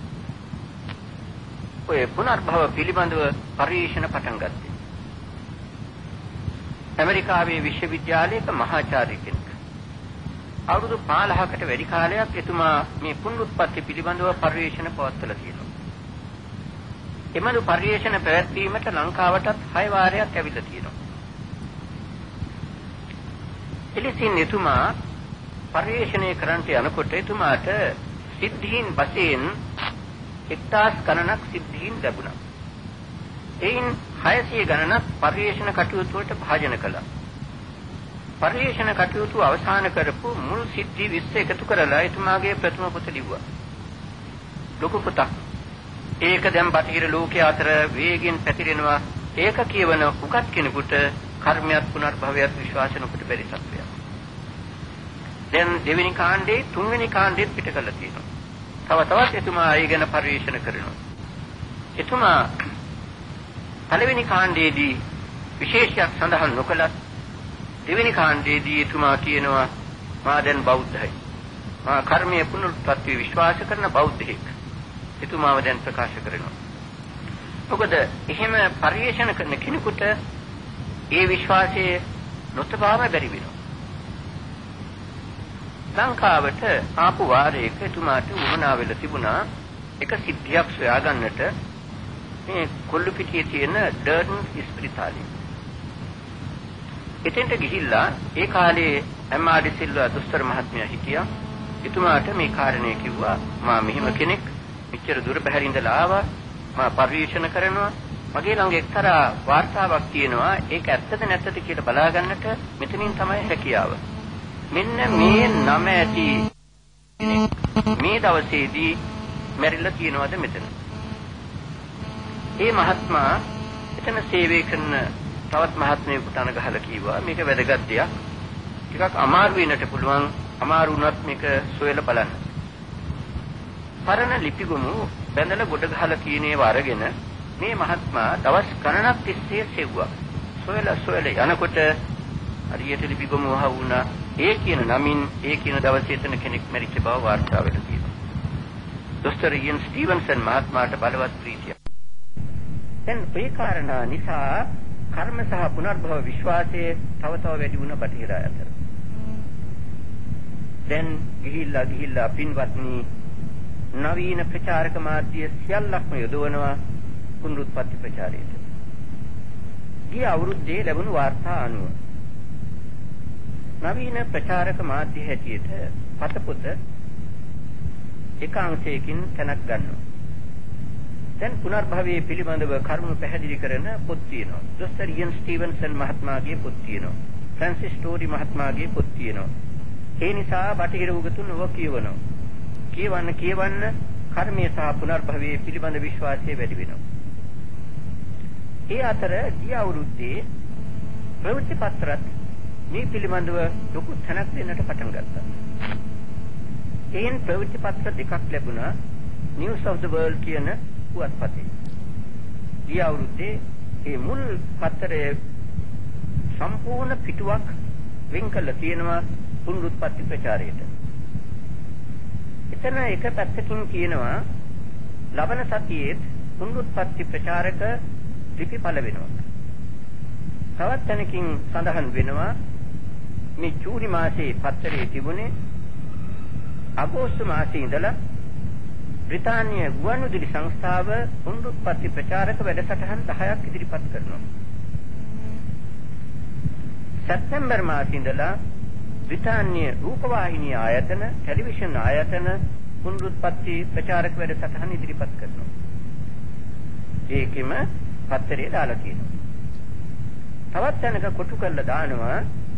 ඔය පුනර්භව පිළිබඳව පරීක්ෂණ පටන් ගත්තේ. ඇමරිකාවේ විශ්වවිද්‍යාලයක මහාචාර්ය කෙනෙක්. අවුරුදු පනහකට වැඩි කාලයක් එතුමා මේ පුනරුත්පත්ති පිළිබඳව පරීක්ෂණ පවත්වලා තියෙනවා. එමණු පරීක්ෂණ පැවැත්වීමට ලංකාවටත් හය වාරයක් ඇවිල්ලා තියෙනවා. එලෙසින් එතුමා පරීක්ෂණය කරන්නට යනකොට එතුමාට සිද්ධීන් වශයෙන් එක්තාස් ගණනක් සිද්ධීන් ලැබුණා. එයින් හයසිය ගණනක් පරීක්ෂණ කටයුතු වලට භාජන කළා. පරිේශන කටයුතු අවසන් කරපු මුල් සිද්ධි විස්ස එකතු කරලා එතුමාගේ ප්‍රථම පොත ලිව්වා. ලොකු පොතක්. ඒක දැන් බටහිර ලෝකයේ අතර වේගෙන් පැතිරෙනවා. ඒක කියවන උගත් කෙනෙකුට කර්මයක් පුනර්භවයක් විශ්වාස නොකොට බැරි සත්‍යයක්. දැන් දෙවෙනි කාණ්ඩේ තුන්වෙනි කාණ්ඩෙත් පිට කරලා තියෙනවා. තව තවත් එතුමා ඒ ගැන පරිශන කරනවා. එතුමා පළවෙනි කාණ්ඩයේදී විශේෂයක් සඳහන් නොකලත් දෙවෙනි කාණ්ඩයේදී එතුමා කියනවා මා දැන් බෞද්ධයි. මා කර්මයේ පුනරුත්පත්ති විශ්වාස කරන බෞද්ධෙක්. එතුමාව දැන් ප්‍රකාශ කරනවා. මොකද එහෙම පරිශන කරන කෙනෙකුට ඒ විශ්වාසයේ නොතබාම බැරි වෙනවා. ලංකාවට ආපු වාරයක එතුමාට උවමනා වෙලා තිබුණා එක සිද්ධියක් සොයාගන්නට මේ කොල්ලුපිටියේ තියෙන ඩර්න් ඉස්පිරිතාලේ. එතෙන්ට ගිහිල්ලා ඒ කාලේ එම් ආර් ඩී සිල්වා දොස්තර මහත්මයා හිටියා. එතුමාට මේ කාරණේ කිව්වා මා මෙහිම කෙනෙක් මෙච්චර දුර බැහැර ඉඳලා ආවා. මා පරිශන කරනවා. මගේ ළඟ එක්තරා වාර්තාවක් තියෙනවා. ඒක ඇත්තද නැත්තද කියලා බලාගන්නට මෙතනින් තමයි හැකියාව. මෙන්න මේ නම ඇති මේ දවසේදී මැරිලා තියෙනවද මෙතන? ඒ මහත්මයා එතන සේවය කරන තවත් මහත්මයෙකුට අනගහලා කිව්වා මේක වැදගත් දෙයක්. ටිකක් අමාරු වෙන්නට පුළුවන්. අමාරු වුණත් මේක සොයලා බලන්න. පරණ ලිපිගොනු බැඳලා ගොඩ ගහලා තියෙන ඒවා අරගෙන මේ මහත්මයා දවස් ගණනක් තිස්සේ සෙව්වා. සොයලා සොයලා යනකොට හරියට ලිපිගොනු වහ වුණා. ඒ කියන නමින් ඒ කියන දවසේ එතන කෙනෙක් මැරිච්ච බව වාර්තා වෙලා තියෙනවා. දොස්තර ඉයන් ස්ටීවන්සන් මහත්මයාට බලවත් ප්‍රීතියක්. දැන් ඒ කාරණා නිසා කර්ම සහ පුනර්භව විශ්වාසයේ තව තව වැඩි වුණ බටහිර අතර. දැන් ගිහිල්ලා ගිහිල්ලා පින්වත්නි නවීන ප්‍රචාරක මාධ්‍ය සියල්ලක්ම යොදවනවා පුනරුත්පත්ති ප්‍රචාරයට. ගිය අවුරුද්දේ ලැබුණු වාර්තා අනුව නවීන ප්‍රචාරක මාධ්‍ය හැටියට පතපොත එක අංශයකින් තැනක් ගන්නවා. දැන් පුනර්භවයේ පිළිබඳව කරුණු පැහැදිලි කරන පොත් තියෙනවා. දොස්තර ඉයන් ස්ටීවන්සන් මහත්මයාගේ පොත් තියෙනවා. ෆ්‍රැන්සිස් ටෝරි මහත්මයාගේ පොත් තියෙනවා. ඒ නිසා බටහිර උගතුන් ඔව කියවනවා. කියවන්න කියවන්න කර්මයේ සහ පුනර්භවයේ පිළිබඳ විශ්වාසය වැඩි වෙනවා. ඒ අතර ගිය අවුරුද්දේ ප්‍රවෘත්ති පත්‍රත් මේ පිළිබඳව ලොකු තැනක් දෙන්නට පටන් ගත්තා. එයින් ප්‍රවෘත්ති පත්‍ර දෙකක් ලැබුණා. නිවුස් ඔෆ් ද වර්ල්ඩ් කියන පුවත්පතේ. ගිය අවුරුද්දේ මේ මුල් පත්‍රයේ සම්පූර්ණ පිටුවක් වෙන් කළා තියෙනවා පුනරුත්පත්ති ප්‍රචාරයට. එතන එක පැත්තකින් කියනවා ලබන සතියේ පුනරුත්පත්ති ප්‍රචාරක ලිපි පළ වෙනවා. තවත් තැනකින් සඳහන් වෙනවා මේ ජූනි මාසයේ පත්තරේ තිබුණේ අගෝස්තු මාසයේ ඉඳලා බ්‍රිතාන්‍ය ගුවන්විදුලි සංස්ථාව පුනරුත්පත්ති ප්‍රචාරක වැඩසටහන් දහයක් ඉදිරිපත් කරනවා. සැප්තැම්බර් මාසයේ ඉඳලා බ්‍රිතාන්‍ය රූපවාහිනී ආයතන, ටෙලිවිෂන් ආයතන පුනරුත්පත්ති ප්‍රචාරක වැඩසටහන් ඉදිරිපත් කරනවා. ඒකෙම පත්තරේ දාලා තියෙනවා. තවත් තැනක කොටු කරලා දානවා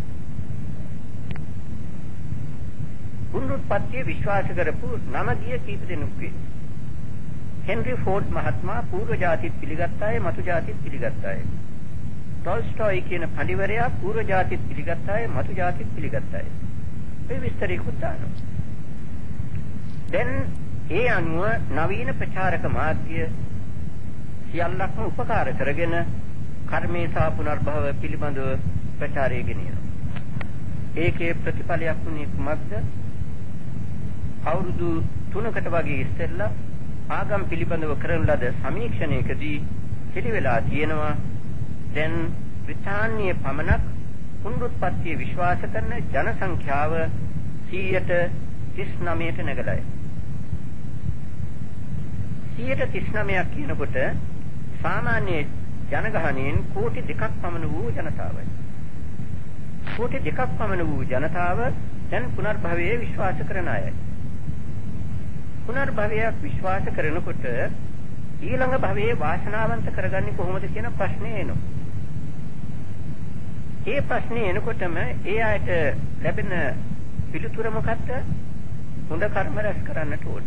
පුනරුත්පත්තිය විශ්වාස කරපු නම ගිය කීප දෙනෙකුගේ. හෙන්රි ෆෝඩ් මහත්මයා పూర్ව ජාතිත් පිළිගත් අය, මතු ජාතිත් පිළිගත් අය. ටෝල්ස්ටෝයි කියන පඬිවරයා పూర్ව ජාතිත් පිළිගත් අය, මතු ජාතිත් පිළිගත් අය. මේ විස්තරيකුත් දානවා. දැන් ඒ අනුව නවීන ප්‍රචාරක මාධ්‍ය සියල්ලක්ම උපකාර කරගෙන කර්මේ සහ පුනර්භව පිළිබඳව ප්‍රචාරය ගෙනියනවා. ඒකේ ප්‍රතිඵලයක් වුණේ කුමක්ද? අවුරුදු තුනකට වගේ ඉස්සෙල්ලා ආගම් පිළිබඳව කරන ලද සමීක්ෂණයකදී පිළිවෙලා තියෙනවා දැන් බ්‍රිතාන්‍ය පමණක් පුනරුත්පත්තිය විශ්වාස කරන ජන සංඛ්‍යාව සියයට තිස් නවයට නැගලයි. සියයට තිස් නවයක් කියනකොට සාමාන්‍ය ජනගහණයෙන් කෝටි දෙකක් පමණ වූ ජනතාවයි. කෝටි දෙකක් පමණ වූ ජනතාව දැන් පුනර්භවයේ විශ්වාස කරන අයයි. පුනර්භවයක් විශ්වාස කරනකොට ඊළඟ භවයේ වාසනාවන්ත කරගන්නේ කොහොමද කියන ප්‍රශ්නේ එනවා. ඒ ප්‍රශ්නේ එනකොටම ඒ ආයත ලැබෙන පිළිතුර මොකක්ද? හොඳ කර්ම රැස් කරන්නට ඕන.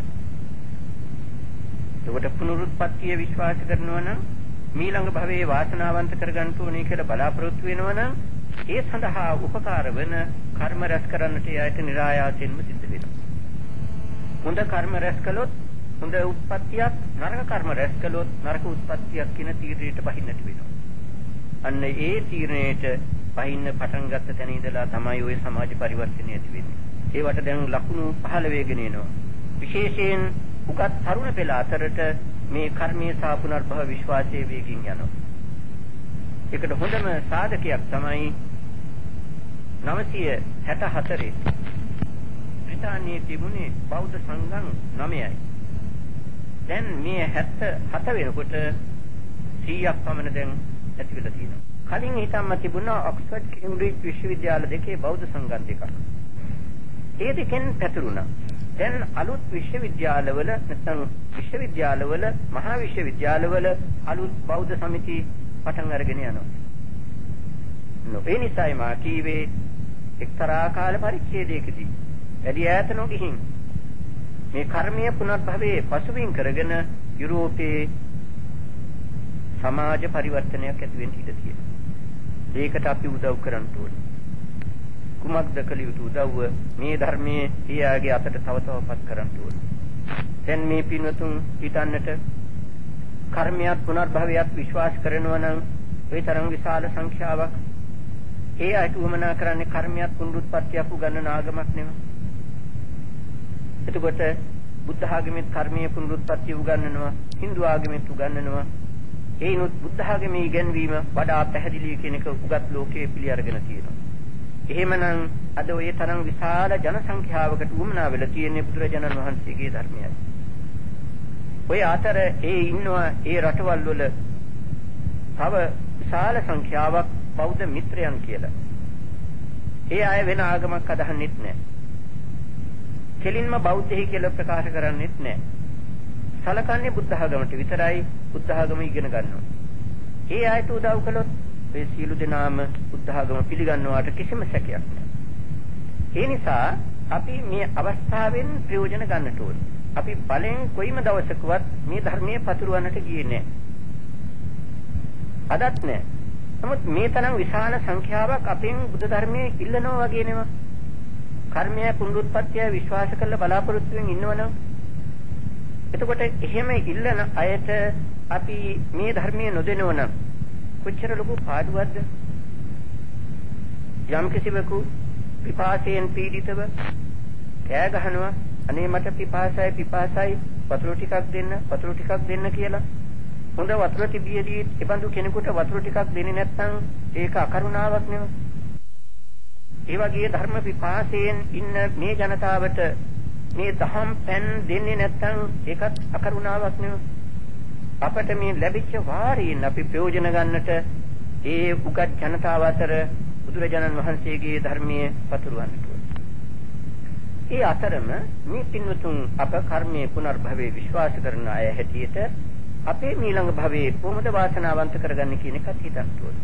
ඒකට පුනරුත්පත්තිය විශ්වාස කරනවා නම් මීළඟ භවයේ වාසනාවන්ත කරගන්න ඕනේ කියලා බලාපොරොත්තු වෙනවා නම් ඒ සඳහා උපකාර වෙන කර්ම රැස් කරන්නට ඒ ආයත નિરાයාසයෙන්ම සිද්ධ වෙනවා. හොඳ කර්ම රැස් කළොත් හොඳ උත්පත්තියක්, නරක කර්ම රැස් කළොත් නරක උත්පත්තියක් කියන තීරණයට බහින්නට වෙනවා. අන්න ඒ තීරණයට බහින්න පටන් ගත්ත තැන ඉඳලා තමයි ওই සමාජ පරිවර්තනය ඇති වෙන්නේ. ඒවට දැන් ලකුණු පහළ වේගෙන එනවා. විශේෂයෙන් උගත් තරුණ පෙළ අතරට මේ කර්මයේ සහ පුනර්භව විශ්වාසයේ වේගින් යනවා. ඒකට හොඳම සාධකයක් තමයි නවසිය හැට හතරේ බ්‍රිතාන්‍යයේ තිබුණේ බෞද්ධ සංඝම් නවයයි. දැන් මේ හැත්ත හත වෙනකොට සීයක් පමණ දැන් ඇති වෙලා තියෙනවා. කලින් හිතම්ම තිබුණා ඔක්ස්ෆර්ඩ් කේම්බ්‍රිජ් විශ්වවිද්‍යාල දෙකේ බෞද්ධ සංඝම් දෙකක්. ඒ දෙකෙන් පැතුරුණා. දැන් අලුත් විශ්වවිද්‍යාලවල නැත්නම් විශ්වවිද්‍යාලවල මහා විශ්වවිද්‍යාලවල අලුත් බෞද්ධ සමිති පටන් අරගෙන යනවා. නොවේ නිසායි මා කීවේ එක්තරා කාල පරිච්ඡේදයකදී වැඩි ඈත නොගිහින් මේ කර්මීය පුනර්භවයේ පසුබිම් කරගෙන යුරෝපයේ සමාජ පරිවර්තනයක් ඇති වෙන්න ඉඩ තියෙනවා. ඒකට අපි උදව් කරන්න ඕනේ. කුමක්ද කළ යුතු උදව්ව? මේ ධර්මයේ ඊයාගේ අතට තව තවපත් කරන්න ඕනේ. දැන් මේ පින්වතුන් හිතන්නට කර්මයක් පුනර්භවයක් විශ්වාස කරනවා නම් ඒ තරම් විශාල සංඛ්‍යාවක් ඒ අයට උවමනා කරන්නේ කර්මයක් පුනරුත්පත්තියක් උගන්වන ආගමක් නෙවෙයි. එතකොට බුද්ධ ආගමෙත් කර්මීය පුනරුත්පත්තිය උගන්වනවා, Hindu ආගමෙත් උගන්වනවා. ඒනොත් බුද්ධ ආගමේ ඉගැන්වීම වඩා පැහැදිලි කියන එක උගත් ලෝකයේ පිළි අරගෙන තියෙනවා. එහෙමනම් අද ඔය තරම් විශාල ජන සංඛ්‍යාවකට උවමනා වෙලා තියෙන බුදුරජාණන් වහන්සේගේ ධර්මයයි. ඔය අතර ඒ ඉන්නවා ඒ රටවල් වල තව විශාල සංඛ්‍යාවක් බෞද්ධ මිත්‍රයන් කියලා. ඒ අය වෙන ආගමක් අදහන්නෙත් නැහැ. කෙලින්ම බෞද්ධයි කියලා ප්‍රකාශ කරන්නෙත් නැහැ. සලකන්නේ බුද්ධ ආගමට විතරයි. බුද්ධ ආගම ඉගෙන ගන්නවා. ඒ අයට උදව් කළොත් ඒ සියලු දෙනාම බුද්ධ ආගම පිළිගන්නවාට කිසිම සැකයක් නැහැ. ඒ නිසා අපි මේ අවස්ථාවෙන් ප්‍රයෝජන ගන්නට ඕනේ. අපි බලෙන් කොයිම දවසකවත් මේ ධර්මයේ පතුරවන්නට ගියේ නැහැ. අදත් නැහැ. නමුත් මේ තරම් විශාල සංඛ්‍යාවක් අපෙන් බුද්ධ ධර්මයේ ඉල්ලනවා වගේ නෙවෙයි. කර්මය පුනරුත්පත්තිය විශ්වාස කරලා බලාපොරොත්තු වෙමින් ඉන්නවනම් එතකොට එහෙම ඉල්ලන අයට අපි මේ ධර්මයේ නොදෙනව නම් කොච්චර ලොකු පාඩුවක්ද? යම් කිසිවෙකු පිපාසයෙන් පීඩිතව කෑ ගහනවා, අනේ මට පිපාසයි පිපාසයි වතුර ටිකක් දෙන්න වතුර ටිකක් දෙන්න කියලා. හොඳ වතුර තිබියදී එබඳු කෙනෙකුට වතුර ටිකක් දෙන්නේ නැත්නම් ඒක අකරුණාවක් නෙවෙයි. ඒ වගේ ධර්ම පිපාසයෙන් ඉන්න මේ ජනතාවට මේ දහම් පැන් දෙන්නේ නැත්නම් ඒකත් අකරුණාවක් නෙවෙයි. අපට මේ ලැබිච්ච වාරයෙන් අපි ප්‍රයෝජන ගන්නට ඒ උගත් ජනතාව අතර බුදුරජාණන් වහන්සේගේ ධර්මයේ පතුරවන්නට ඕනේ. ඒ අතරම මේ පින්වතුන් අප කර්මයේ පුනර්භවයේ විශ්වාස කරන අය හැටියට අපේ ඊළඟ භවයේ කොහොමද වාසනාවන්ත කරගන්නේ කියන එකත් හිතන්න ඕනේ.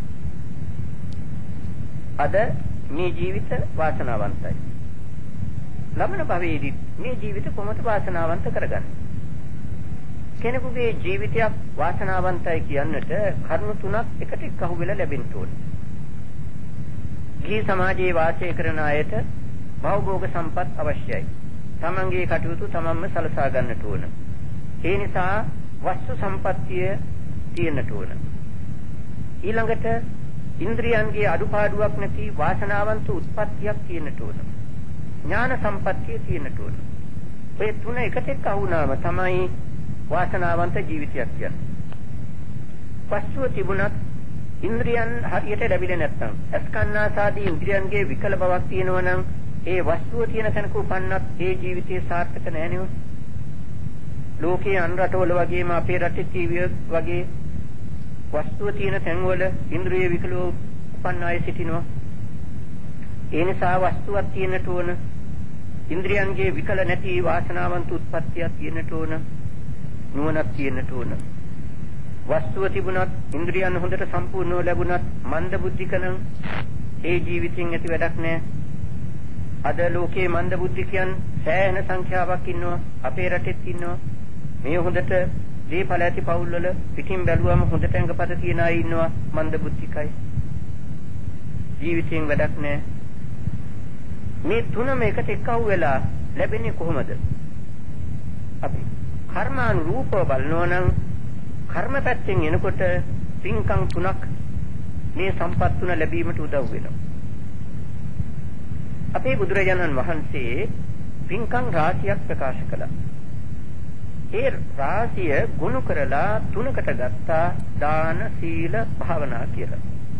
අද මේ ජීවිත වාසනාවන්තයි. ලබන භවයේදී මේ ජීවිත කොහොමද වාසනාවන්ත කරගන්නේ? කෙනෙකුගේ ජීවිතයක් වාසනාවන්තයි කියන්නට කරුණු තුනක් එකට එකහුව වෙලා ලැබෙන්න ඕනේ. ගිහි සමාජයේ වාසය කරන අයට භවභෝග සම්පත් අවශ්‍යයි. තමන්ගේ කටයුතු තමන්ම සලසා ගන්නට ඕන. ඒ නිසා වස්තු සම්පත්තිය තියෙන්නට ඕන. ඊළඟට ඉන්ද්‍රියන්ගේ අඩුපාඩුවක් නැති වාසනාවන්ත උත්පත්තියක් තියෙන්නට ඕන. ඥාන සම්පත්තිය තියෙන්නට ඕන. මේ තුන එකට එකහුව වුණාම තමයි වාසනාවන්ත ජීවිතයක් කියන්නේ. වස්තුව තිබුණත් ඉන්ද්‍රියන් හරියට ලැබිලා නැත්නම් අස්කන්නාසාදී ඉන්ද්‍රියන්ගේ විකල බවක් තියෙනවා නම් ඒ වස්තුව තියෙන තැනක උපන්නත් ඒ ජීවිතේ සාර්ථක නැහැ නේ. ලෝකයේ අන් රටවල වගේම අපේ රටේ ජීවිය වගේ වස්තුව තියෙන තැන්වල ඉන්ද්‍රිය විකලව උපන්න අය සිටිනවා. ඒ නිසා වස්තුවක් තියෙන්නට ඕන. ඉන්ද්‍රියන්ගේ විකල නැති වාසනාවන්ත උත්පත්තියක් තියෙන්නට ඕන. නුවණක් තියෙන්නට ඕන. වස්තුව තිබුණත් ඉන්ද්‍රියන් හොඳට සම්පූර්ණව ලැබුණත් මන්ද බුද්ධිකනම් ඒ ජීවිතින් ඇති වැඩක් නැහැ. අද ලෝකයේ මන්ද බුද්ධිකයන් සෑහෙන සංඛ්‍යාවක් ඉන්නවා. අපේ රටෙත් ඉන්නවා. මේ හොඳට දීපල ඇති පවුල්වල පිටින් බැලුවම හොඳට ඇඟපත තියන අය ඉන්නවා මන්ද බුද්ධිකයි. ජීවිතයෙන් වැඩක් නැහැ. මේ තුනම එකට එක්කව වෙලා ලැබෙන්නේ කොහොමද? අපි කර්මානුරූපව බලනවා නම් කර්ම පැත්තෙන් එනකොට පින්කම් තුනක් මේ සම්පත් තුන ලැබීමට උදව් වෙනවා. අපේ බුදුරජාණන් වහන්සේ පින්කම් රාශියක් ප්‍රකාශ කළා. ඒ රාශිය ගුණ කරලා තුනකට ගත්තා දාන, සීල, භාවනා කියලා.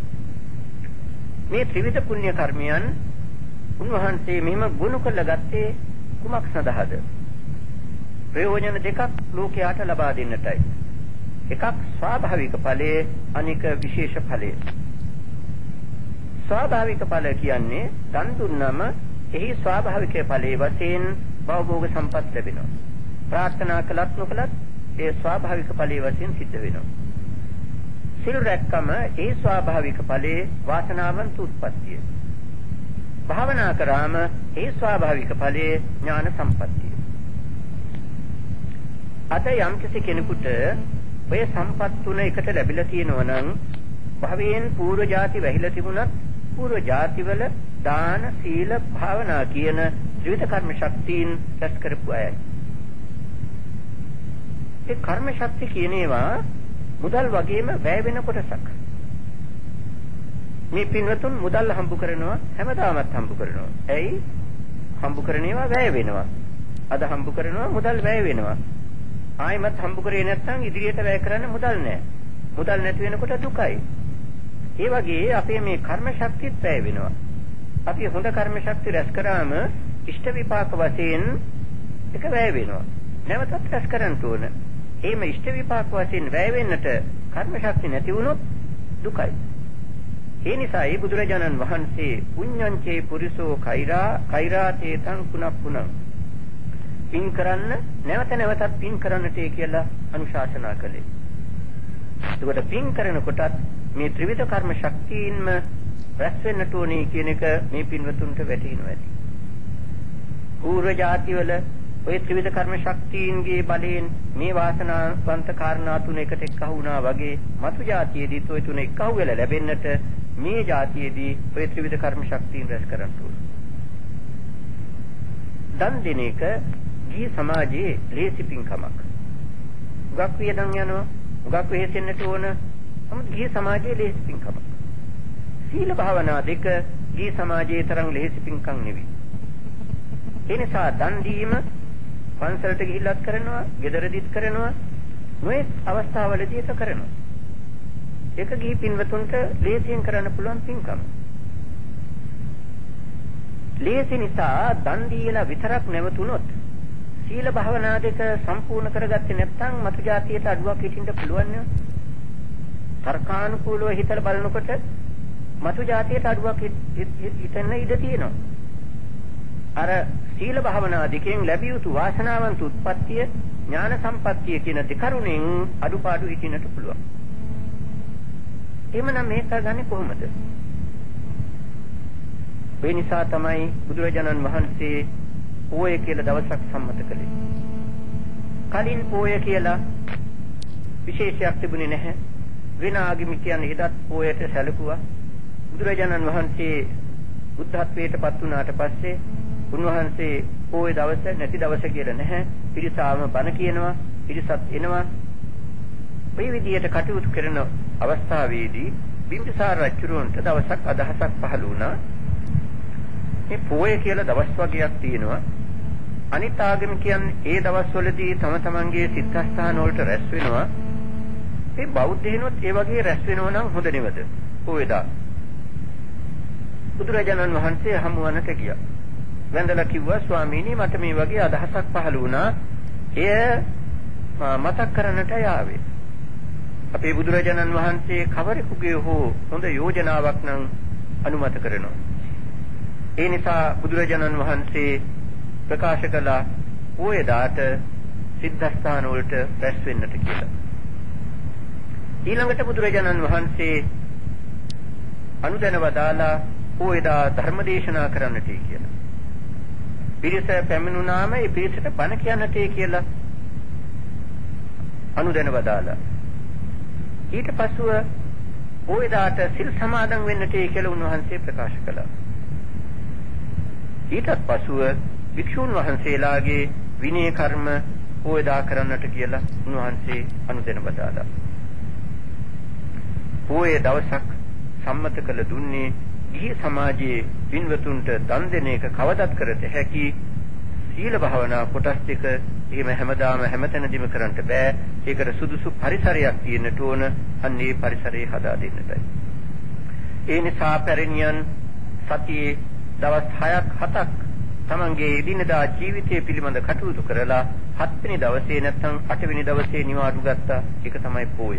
මේ ත්‍රිවිධ පුණ්‍ය කර්මයන් උන්වහන්සේ මෙහිම ගුණ කරලා ගත්තේ කුමක් සඳහාද? ප්‍රයෝජන දෙකක් ලෝකයට ලබා දෙන්නටයි. එකක් ස්වාභාවික ඵලයේ, අනික විශේෂ ඵලයේ. ස්වාභාවික ඵල කියන්නේ දන් දුන්නම එහි ස්වාභාවික ඵලයේ වශයෙන් භවභෝග සම්පත් ලැබෙනවා. ප්‍රාර්ථනා කළත් නොකළත් ඒ ස්වාභාවික ඵලයේ වශයෙන් සිද්ධ වෙනවා. සිල් රැක්කම ඒ ස්වාභාවික ඵලයේ වාසනාවන්ත උත්පත්තිය. භාවනා කරාම ඒ ස්වාභාවික ඵලයේ ඥාන සම්පත්තිය. අද යම් කෙනෙකුට ඔය සම්පත් තුන එකට ලැබිලා තියෙනවා නම් භවයෙන් පූර්ව ಜಾති වැහිලා තිබුණත් පූර්ව ಜಾතිවල දාන, සීල, භාවනා කියන ත්‍රිවිධ කර්ම ශක්තියින් රැස් කරපු අයයි. ඒ කර්ම ශක්තිය කියන ඒවා මුදල් වගේම වැය වෙන කොටසක්. මේ පින්වතුන් මුදල් හම්බ කරනවා හැමදාමත් හම්බ කරනවා. ඇයි? හම්බ කරන ඒවා වැය වෙනවා. අද හම්බ කරනවා මුදල් වැය වෙනවා. ආයිමත් හම්බ කරේ නැත්නම් ඉදිරියට වැය කරන්න මුදල් නැහැ. මුදල් නැති වෙනකොට දුකයි. ඒ වගේ අපේ මේ කර්ම ශක්තියත් වැය වෙනවා. අපි හොඳ කර්ම ශක්තිය රැස් කරාම ඉෂ්ට විපාක වශයෙන් එක වැය වෙනවා. නැවතත් රැස් කරන්න ඕන. එහෙම ඉෂ්ට විපාක වශයෙන් වැය වෙන්නට කර්ම ශක්තිය නැති වුණොත් දුකයි. ඒ නිසායි බුදුරජාණන් වහන්සේ පුඤ්ඤංචේ පුරිසෝ කෛරා කෛරාතේ තං කුණප්පුනං පින් කරන්න නැවත නැවතත් පින් කරන්නට කියලා අනුශාසනා කළේ. ඒකට පින් කරනකොටත් මේ ත්‍රිවිධ කර්ම ශක්තියින්ම රැස් වෙන්නට ඕනේ කියන එක මේ පින්වතුන්ට වැටහෙනවා ඇති. පූර්ව જાතිවල ඔය ත්‍රිවිධ කර්ම ශක්තියින්ගේ බලයෙන් මේ වාසනාවන්ත කාරණා තුන එකට එක්කහු වුණා වගේ මතු જાතියේදීත් ඔය තුන එක්කහු වෙලා ලැබෙන්නට මේ જાතියේදී ඔය ත්‍රිවිධ කර්ම ශක්තියින් රැස් කරන්න ඕනේ. දන් දෙන එක ගිහි සමාජයේ ලේසි පින්කමක්. උගක් වියදම් යනවා, උගක් වෙහෙසෙන්නට ඕන. නමුත් ගිහි සමාජයේ ලේසි පින්කමක්. සීල භාවනා දෙක ගිහි සමාජයේ තරම් ලේසි පින්කම් නෙවෙයි. ඒ නිසා දන් දීම පන්සලට ගිහිල්ලත් කරනවා, ගෙදරදීත් කරනවා, නොයෙක් අවස්ථාවලදී ඒක කරනවා. ඒක ගිහි පින්වතුන්ට ලේසියෙන් කරන්න පුළුවන් පින්කම. ලේසි නිසා දන් දීලා විතරක් නැවතුනොත් සීල භාවනා දෙක සම්පූර්ණ කරගත්තේ නැත්නම් මතු જાතියට අඩුවක් හිටින්න පුළුවන් නේ. තර්කානුකූලව හිතලා බලනකොට මතු જાතියට අඩුවක් හිතෙන්න ඉඩ තියෙනවා. අර සීල භාවනා දෙකෙන් ලැබිය යුතු වාසනාවන්ත උත්පත්තිය ඥාන සම්පත්තිය කියන දෙකරුණෙන් අඩුපාඩු හිටින්නට පුළුවන්. එහෙමනම් මේක ගන්නේ කොහොමද? ඒ නිසා තමයි බුදුරජාණන් වහන්සේ පෝය කියලා දවසක් සම්මත කළේ. කලින් පෝය කියලා විශේෂයක් තිබුණේ නැහැ. වෙන ආගමිකයන් එදත් පෝයට සැලකුවා. බුදුරජාණන් වහන්සේ බුද්ධත්වයට පත් වුණාට පස්සේ උන්වහන්සේ පෝය දවස නැති දවස කියලා නැහැ. පිරිසාම බණ කියනවා, පිරිසත් එනවා. මේ විදිහට කටයුතු කරන අවස්ථාවේදී බිම්බිසාර රජුරන්ට දවසක් අදහසක් පහළ වුණා. මේ පෝය කියලා දවස් වර්ගයක් තියෙනවා. අනිත් ආගමිකයන් ඒ දවස්වලදී තම තමන්ගේ සිද්ධාස්ථාන වලට රැස් වෙනවා. ඒ බෞද්ධයනොත් ඒ වගේ රැස් වෙනවා නම් හොඳ නෙවද? පෝයදා. බුදුරජාණන් වහන්සේ හමුවන්නට ගියා. වැඳලා කිව්වා ස්වාමීනි මට මේ වගේ අදහසක් පහළ වුණා. එය මතක් කරන්නට යාවේ. අපේ බුදුරජාණන් වහන්සේ කවරෙකුගේ හෝ හොඳ යෝජනාවක් නම් අනුමත කරනවා. ඒ නිසා බුදුරජාණන් වහන්සේ ප්‍රකාශ කළා පෝයදාට සිද්ධාස්ථාන වලට රැස් වෙන්නට කියලා. ඊළඟට බුදුරජාණන් වහන්සේ අනුදැන වදාලා පොයදා ධර්ම දේශනා කරන්නට කියලා. පිරිස පැමිණුනාම ඒ පිරිසට බණ කියන්නට කියලා අනුදැන වදාලා. ඊට පසුව පොයදාට සිල් සමාදන් වෙන්නට කියලා උන්වහන්සේ ප්‍රකාශ කළා. ඊටත් පසුව භික්ෂුන් වහන්සේලාගේ විනය කර්ම පොයදා කරන්නට කියලා උන්වහන්සේ අනුදැන වදාලා. පොය දවසක් සම්මත කළ දුන්නේ ගිහි සමාජයේ පින්වතුන්ට දන් දෙන එක කවදත් කරත හැකි සීල භාවනා කොටස් දෙක එහෙම හැමදාම හැමතැනදීම කරන්න බෑ. ඒකට සුදුසු පරිසරයක් තියෙන්නට ඕන. අන්න ඒ පරිසරය හදා දෙන්නටයි. ඒ නිසා පැරණියන් සතියේ දවස් හයක් හතක් තමන්ගේ එදිනදා ජීවිතය පිළිබඳ කටයුතු කරලා හත්වෙනි දවසේ නැත්නම් අටවෙනි දවසේ නිවාඩු ගත්තා. ඒක තමයි පොය.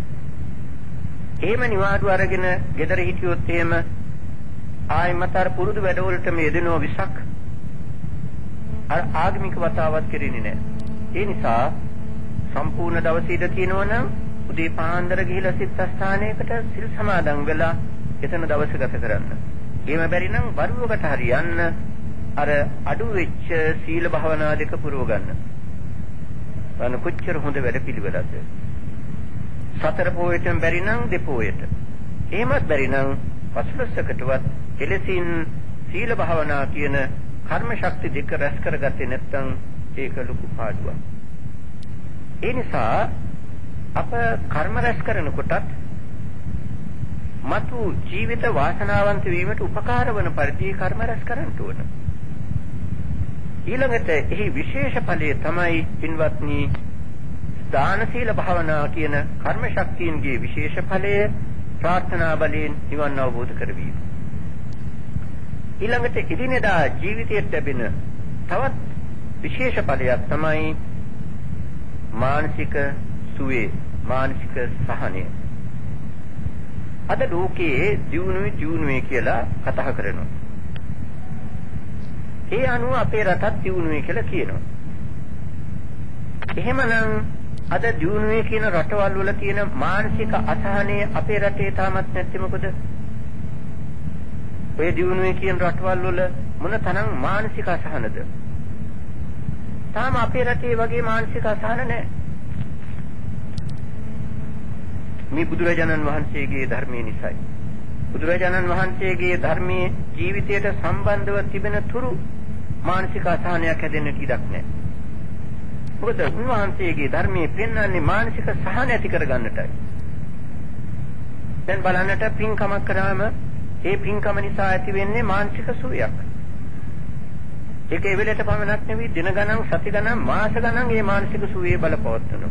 එහෙම නිවාඩු අරගෙන ගෙදර හිටියොත් එහෙම ආයිමතර පුරුදු වැඩවලට මේ දෙනෝ විසක් අර ආගමික වතාවත් කෙරෙන්නේ නැහැ. ඒ නිසා සම්පූර්ණ දවසේ ඉඳ තියෙනවනම් උදේ පාන්දර ගිහිලා සිත ස්ථානයකට සිල් සමාදන් වෙලා එතන දවස ගත කරන්න. එහෙම බැරි නම් වරුවකට හරි යන්න අර අඩු වෙච්ච සීල භාවනා දෙක පුරව ගන්න. අන කොච්චර හොඳ වැඩ පිළිවෙලක්ද. සතර පොයටම බැරි නම් දෙපොයට. එහෙමත් බැරි නම් පස්ලස්සකටවත් එලෙසින් සීල භාවනා කියන කර්ම ශක්ති දෙක රැස් කරගත්තේ නැත්නම් ඒක ලොකු පාඩුවක්. ඒ නිසා අප කර්ම රැස් කරනකොටත් මතු ජීවිත වාසනාවන්ත වීමට උපකාර වන පරිදි කර්ම රැස් කරන්න ඕන. ඊළඟට එහි විශේෂ ඵලය තමයි පින්වත්නි දාන සීල භාවනා කියන කර්ම ශක්තියන්ගේ විශේෂ ඵලය ප්‍රාර්ථනා බලයෙන් නිවන් අවබෝධ කරවීම. ඊළඟට ඉදිනදා ජීවිතයට ලැබෙන තවත් විශේෂ ඵලයක් තමයි මානසික සුවේ, මානසික සහනය. අද ලෝකයේ දියුණුවේ දියුණුවේ කියලා කතා කරනවා. ඒ අනුව අපේ රටත් දියුණුවේ කියලා කියනවා. එහෙමනම් අද දියුණුවේ කියන රටවල් වල තියෙන මානසික අසහනය අපේ රටේ තාමත් නැත්තේ මොකද? ඔය දියුණුවේ කියන රටවල් වල මොන තරම් මානසික අසහනද? තාම අපේ රටේ වගේ මානසික අසහන නැහැ. මේ බුදුරජාණන් වහන්සේගේ ධර්මයේ නිසායි. බුදුරජාණන් වහන්සේගේ ධර්මයේ ජීවිතයට සම්බන්ධව තිබෙන තුරු මානසික අසහනයක් හැදෙන්න ඉඩක් නැහැ. මොකද උන්වහන්සේගේ ධර්මයේ පෙන්වන්නේ මානසික සහන ඇති කරගන්නටයි. දැන් බලන්නට පින්කමක් කරාම ඒ පින්කම නිසා ඇති වෙන්නේ මානසික සුවයක්. ඒක ඒ වෙලට පමණක් නෙවෙයි දින ගණන්, සති ගණන්, මාස ගණන් මේ මානසික සුවේ බලපවත්වනවා.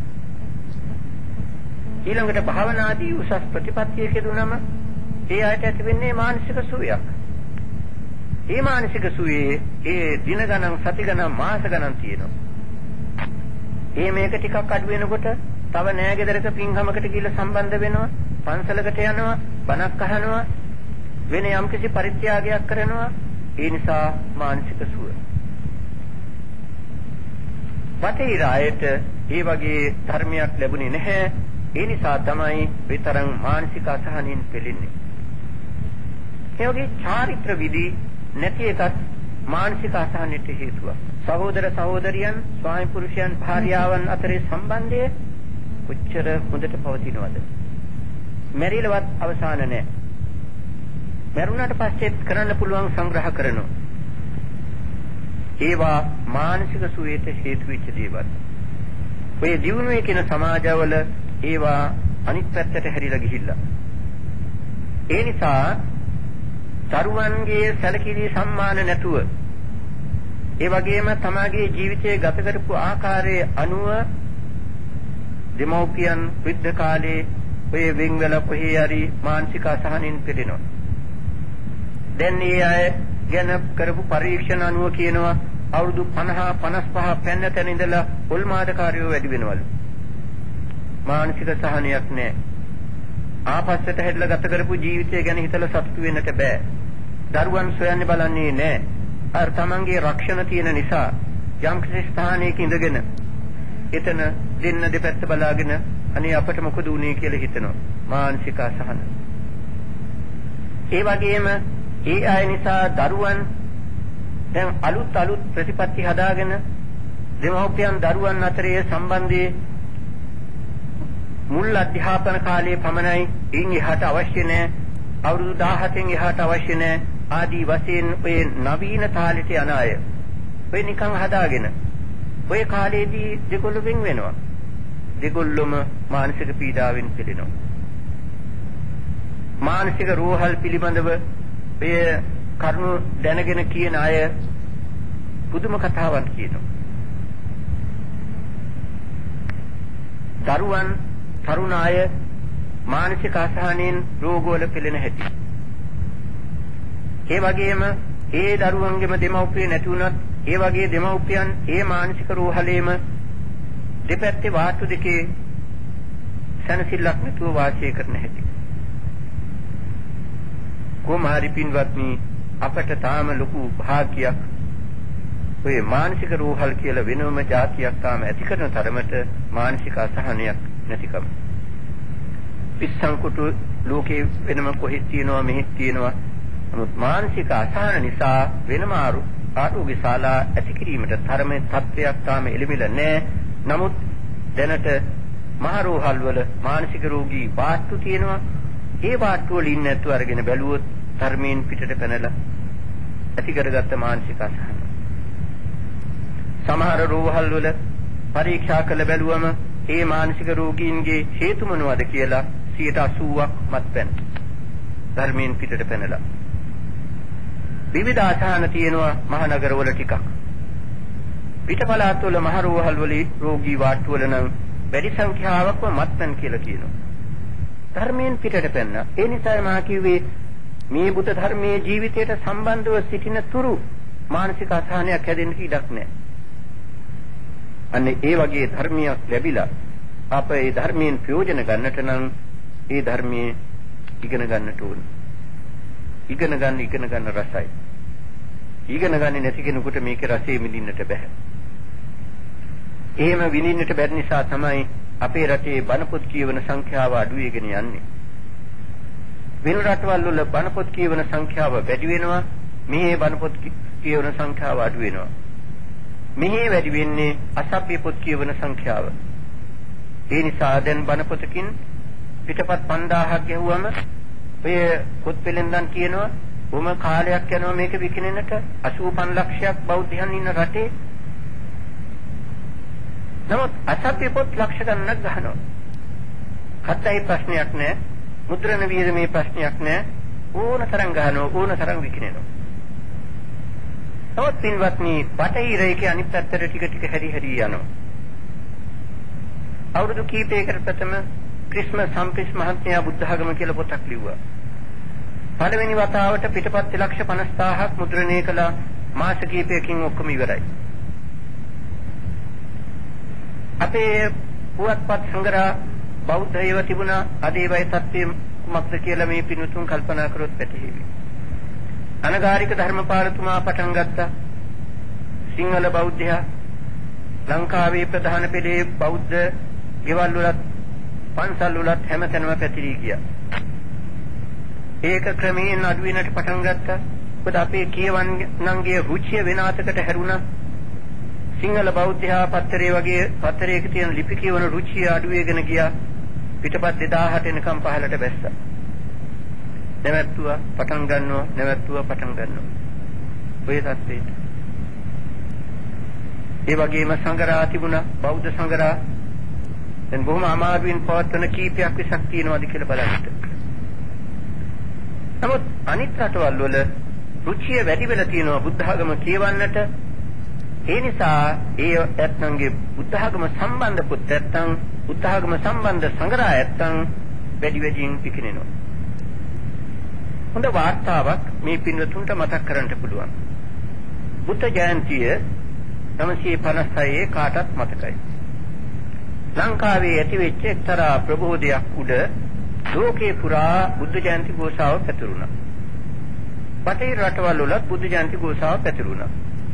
ඊළඟට භාවනාදී උසස් ප්‍රතිපත්තිය කෙරුණම ඒ ආයත ඇති වෙන්නේ මානසික සුවයක්. මේ මානසික සුවේ ඒ දින ගණන්, සති ගණන්, මාස ගණන් තියෙනවා. ඒ මේක ටිකක් අඩු වෙනකොට තව නෑ ගෙදරක පින්කමකට ගිහිල්ලා සම්බන්ධ වෙනවා, පන්සලකට යනවා, බණක් අහනවා, වෙන යම්කිසි පරිත්‍යාගයක් කරනවා. ඒ නිසා මානසික සුව. බටහිර අයට ඒ වගේ ධර්මයක් ලැබුණේ නැහැ. ඒ නිසා තමයි විතරක් මානසික අසහනින් පෙළෙන්නේ. ඒ වගේ චාරිත්‍ර විදි නැති එකත් මානසික අසහනයට හේතුවක්. සහෝදර සහෝදරියන්, ස්වාමි පුරුෂයන්, භාර්යාවන් අතරේ සම්බන්ධය කොච්චර හොඳට පවතිනවද? මෙරිලවත් අවසාන නැහැ. මරුණාට පස්සෙත් කරන්න පුළුවන් සංග්‍රහ කරනවා. ඒවා මානසික සුවයට හේතු වෙච්ච දේවල්. ඔය දියුණුවේ කියන සමාජවල ඒවා අනිත් පැත්තට හැරිලා ගිහිල්ලා. ඒ නිසා තරුවන්ගේ සැලකිලි සම්මාන නැතුව ඒ වගේම තමාගේ ජීවිතයේ ගත කරපු ආකාරයේ අනුව දෙමෝපියන් විද්ද කාලේ ඔය වෙන්වල කොහේ හරි මානසික අසහනින් පෙළෙනවා. දැන් මේ අය ගැන කරපු පරීක්ෂණ අනුව කියනවා අවුරුදු පනහ පනස් පහ පෙන්න තැන ඉඳලා උල්මාදකාරයෝ වැඩි වෙනවලු. මානසික සහනයක් නැහැ. ආපස්සට හැදලා ගත කරපු ජීවිතය ගැන හිතලා සතුටු වෙන්නට බෑ. දරුවන් සොයන්නේ බලන්නේ නැහැ. අර තමන්ගේ රක්ෂණ තියෙන නිසා යම් කිසි ස්ථානයක ඉඳගෙන එතන දෙන්න දෙපැත්ත බලාගෙන අනේ අපට මොකද වුනේ කියලා හිතනවා. මානසික අසහන. ඒ වගේම ඒ අය නිසා දරුවන් දැන් අලුත් අලුත් ප්‍රතිපත්ති හදාගෙන දෙමව්පියන් දරුවන් අතරේ සම්බන්ධයේ මුල් අධ්‍යාපන කාලයේ පමණයි ඉන් එහාට අවශ්‍ය නැහැ අවුරුදු දහහතෙන් එහාට අවශ්‍ය නැහැ ආදී වශයෙන් ඔය නවීන තාලෙට යන අය ඔය නිකන් හදාගෙන ඔය කාලේදී දෙකොල්ල වෙන් වෙනවා දෙකොල්ලම මානසික පීඩාවෙන් පෙළෙනවා මානසික රෝහල් පිළිබඳව ඔය කරුණු දැනගෙන කියන අය පුදුම කතාවක් කියනවා දරුවන් තරුණ අය මානසික අසහනෙන් රෝගවල පෙළෙන හැටි. ඒ වගේම ඒ දරුවන්ගේම දෙමව්පිය නැති වුණත් ඒ වගේ දෙමව්පියන් ඒ මානසික රෝහලේම දෙපැත්තේ වාට්ටු දෙකේ සනසිල්ලක් නැතුව වාසය කරන හැටි. කොමාරි පින්වත්නි අපට තාම ලොකු භාග්‍යයක් ඔය මානසික රෝහල් කියලා වෙනම જાතියක් තාම ඇති කරන තරමට මානසික අසහනයක් නැතිකම. පිස්සන්කුට ලෝකේ වෙනම කොහෙත් තියෙනවා මෙහෙත් තියෙනවා. නමුත් මානසික අසහන නිසා වෙනම ආරෝග්‍ය ශාලා ඇති කිරීමට තරමේ තත්ත්වයක් තාම එළඹිලා නැහැ. නමුත් දැනට මහ රෝහල් වල මානසික රෝගී වාට්ටු තියෙනවා. ඒ වාට්ටු වල ඉන්නේ නැතුව අරගෙන බැලුවොත් ධර්මයෙන් පිටට පැනලා ඇති කරගත්ත මානසික අසහන. සමහර රෝහල් වල පරීක්ෂා කළ බැලුවම ඒ මානසික රෝගීන්ගේ හේතු මොනවද කියලා සියයට අසූවක් මත්පැන් ධර්මයෙන් පිටට පැනලා විවිධ අසහන තියෙනවා මහනගරවල ටිකක් පිටපළාත් වල මහ රෝහල් වල රෝගී වාට්ටු වල නම් වැඩි සංඛ්‍යාවක්ම මත්පැන් කියලා කියනවා ධර්මයෙන් පිටට පැනන ඒ නිසා මා කිව්වේ මේ බුද්ධ ධර්මයේ ජීවිතයට සම්බන්ධව සිටින තුරු මානසික අසහනයක් හැදෙන්න ඉඩක් නැහැ අන්න ඒ වගේ ධර්මියක් ලැබිලා අප ඒ ධර්මයෙන් ප්‍රයෝජන ගන්නට නම් ඒ ධර්මයේ ඉගෙන ගන්නට ඕන. ඉගෙන ගන්න ඉගෙන ගන්න රසයි. ඉගෙන ගන්නේ නැති කෙනෙකුට මේකේ රසය විඳින්නට බෑ. එහෙම විඳින්නට බැරි නිසා තමයි අපේ රටේ බණ පොත් කියවන සංඛ්‍යාව අඩු වෙගෙන යන්නේ. වෙන රටවල් වල බණ පොත් කියවන සංඛ්‍යාව වැඩි වෙනවා. මේ බණ පොත් කියවන සංඛ්‍යාව අඩු වෙනවා. මෙහි වැඩි වෙන්නේ අසභ්‍ය පොත් කියවන සංඛ්‍යාව. ඒ නිසා දැන් බණ පොතකින් පිටපත් පන්දාහක් ගැහුවම ඔය පොත් පෙළෙන්දන් කියනවා කොම කාලයක් යනවා මේක විකිනෙන්නට අසූ පන්ස් ලක්ෂයක් බෞද්ධයන් ඉන්න රටේ. නමුත් අසභ්‍ය පොත් ලක්ෂ ගණනක් ගහනවා. හත්යි ප්‍රශ්නයක් නැහැ. මුද්‍රණ වියදමේ ප්‍රශ්නයක් නැහැ. ඕන තරම් ගහනවා ඕන තරම් විකිනෙනවා. තවත් පින්වත්නි බටහිරයේ අනිත් පැත්තට ටික ටික හැරි හැරි යනවා. අවුරුදු කීපයකට ප්‍රථම ක්‍රිස්මස් සම්ප්‍රිස් මහත්මයා බුද්ධ ආගම කියලා පොතක් ලිව්වා. පළවෙනි වතාවට පිටපත් ලක්ෂ පනස්දාහක් මුද්‍රණය කළා මාස කීපයකින් ඔක්කොම ඉවරයි. අපේ පුවත්පත් සංග්‍රහ බෞද්ධ ඒවා තිබුණා අද ඒවායි තත්ත්වය කුමක්ද කියලා මේ පින්තුන් කල්පනා කරොත් පැහැදිලි. අනගාരിക ධර්මපාලතුමා පටන් ගත්තා සිංහල බෞද්ධයා ලංකාවේ ප්‍රධාන පෙළේ බෞද්ධ ගෙවල් වලත් පන්සල් වලත් හැමතැනම පැතිරී ගියා. ඒක ක්‍රමයෙන් අඩු වෙනට පටන් ගත්තා. මොකද අපේ කියවන්නන්ගේ රුචිය වෙනාතකට හැරුණා. සිංහල බෞද්ධයා පත්තරේ වගේ පත්තරයක තියෙන ලිපි කියවන රුචිය අඩු වෙගෙන ගියා. පිටපත් දෙදාහට එනකම් පහළට බැස්සා. නැවැත්තුවා පටන් ගන්නවා නැවැත්තුවා පටන් ගන්නවා. ඔය තත්ත්වයට. ඒ වගේම සංගරා තිබුණා බෞද්ධ සංගරා. දැන් බොහොම අමාරුවෙන් පවත්වන කීපයක් විසක් තියෙනවාද කියලා බලන්න. නමුත් අනිත් රටවල් වල රුචිය වැඩි වෙලා තියෙනවා බුද්ධ ආගම කියවන්නට. ඒ නිසා ඒ ඇත්තන්ගේ බුද්ධ ආගම සම්බන්ධ පුත් නැත්තම් බුද්ධ ආගම සම්බන්ධ සංගරා නැත්තම් වැඩි වැඩියෙන් පිකිනෙනවා. හොඳ වාර්තාවක් මේ පින්වතුන්ට මතක් කරන්න පුළුවන්. බුද්ධ ජයන්තිය නවසිය පනස්හය කාටත් මතකයි. ලංකාවේ ඇතිවෙච්ච එක්තරා ප්‍රබෝධයක් උඩ ලෝකේ පුරා බුද්ධ ජයන්ති ഘോഷාව පැතිරුණා. බටහිර රටවල් වලත් බුද්ධ ජයන්ති ഘോഷාව පැතිරුණා.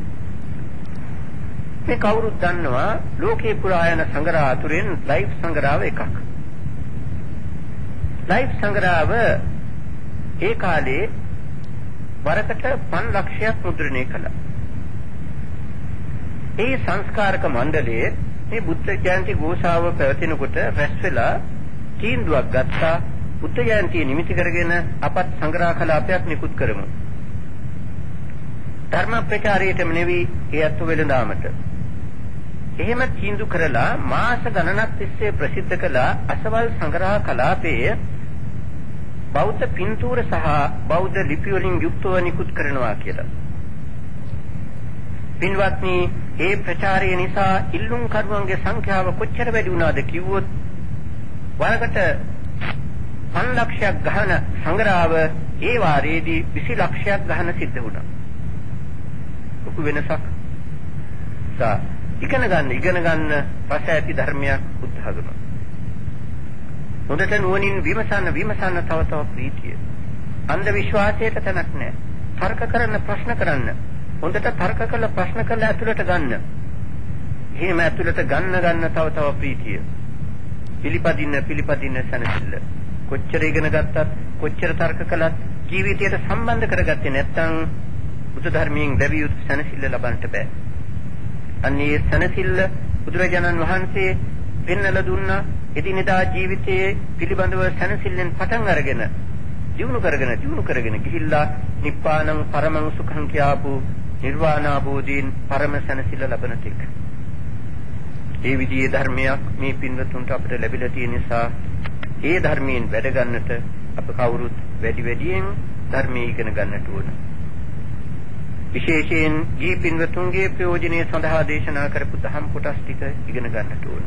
මේ කවුරුත් දන්නවා ලෝකේ පුරා යන සංග්‍රහ අතුරෙන් ලයිව් සංග්‍රහව එකක්. ලයිව් සංග්‍රහව ඒ කාලේ වරකට පන් ලක්ෂයක් මුද්‍රණය කළා. ඒ සංස්කාරක මණ්ඩලයේ මේ බුද්ධ ජයන්ති ഘോഷාව පැවැතෙනකොට රැස් වෙලා තීන්දුවක් ගත්තා. බුද්ධ ජයන්තිය නිමිති කරගෙන අපත් සංග්‍රහ කලාපයක් නිකුත් කරමු. ධර්ම ප්‍රචාරයටම නෙවී ඒ අත්ව වෙළඳාමට. එහෙම තීන්දුව කරලා මාස ගණනක් තිස්සේ ප්‍රසිද්ධ කළ අසවල් සංග්‍රහ කලාපයේ බෞද්ධ පින්තූර සහ බෞද්ධ ලිපි වලින් යුක්තව නිකුත් කරනවා කියලා. පින්වත්නි, ඒ ප්‍රචාරය නිසා ඉල්ලුම් කරුවන්ගේ සංඛ්‍යාව කොච්චර වැඩි වුණාද කිව්වොත් වරකට පන් ලක්ෂයක් ගහන සංග්‍රහව ඒ වාරයේදී විසි ලක්ෂයක් ගහන සිද්ධ වුණා. ලොකු වෙනසක්. සා ඉගෙන ගන්න ඉගෙන ගන්න රස ඇති ධර්මයක් බුද්ධ ධර්ම. හොඳට නුවණින් විමසන්න විමසන්න තව තව ප්‍රීතිය. අන්ධ විශ්වාසයට තැනක් නැහැ. තර්ක කරන්න ප්‍රශ්න කරන්න. හොඳට තර්ක කළ ප්‍රශ්න කළ ඇතුළට ගන්න. එහෙම ඇතුළට ගන්න ගන්න තව තව ප්‍රීතිය. පිළිපදින්න පිළිපදින්න සැනසෙල්ල. කොච්චර ඉගෙන ගත්තත් කොච්චර තර්ක කළත් ජීවිතයට සම්බන්ධ කරගත්තේ නැත්නම් බුදු ධර්මයෙන් ලැබිය යුතු සැනසෙල්ල ලබන්නට බෑ. අන්නේ සැනසෙල්ල බුදුරජාණන් වහන්සේ පෙන්වලා දුන්නා. එදිනෙදා ජීවිතයේ පිළිබඳව සැනසෙල්ලෙන් පටන් අරගෙන දියුණු කරගෙන දියුණු කරගෙන ගිහිල්ලා නිබ්බානං පරමං සුඛං කියාපු නිර්වාණ අවබෝධයෙන් පරම සැනසෙල්ල ලබන තෙක්. ඒ විදිහේ ධර්මයක් මේ පින්වතුන්ට අපිට ලැබිලා තියෙන නිසා ඒ ධර්මයෙන් වැඩ ගන්නට අප කවුරුත් වැඩි වැඩියෙන් ධර්මයේ ඉගෙන ගන්නට ඕන. විශේෂයෙන් ජී පින්වතුන්ගේ ප්‍රයෝජනය සඳහා දේශනා කරපු දහම් කොටස් ටික ඉගෙන ගන්නට ඕන.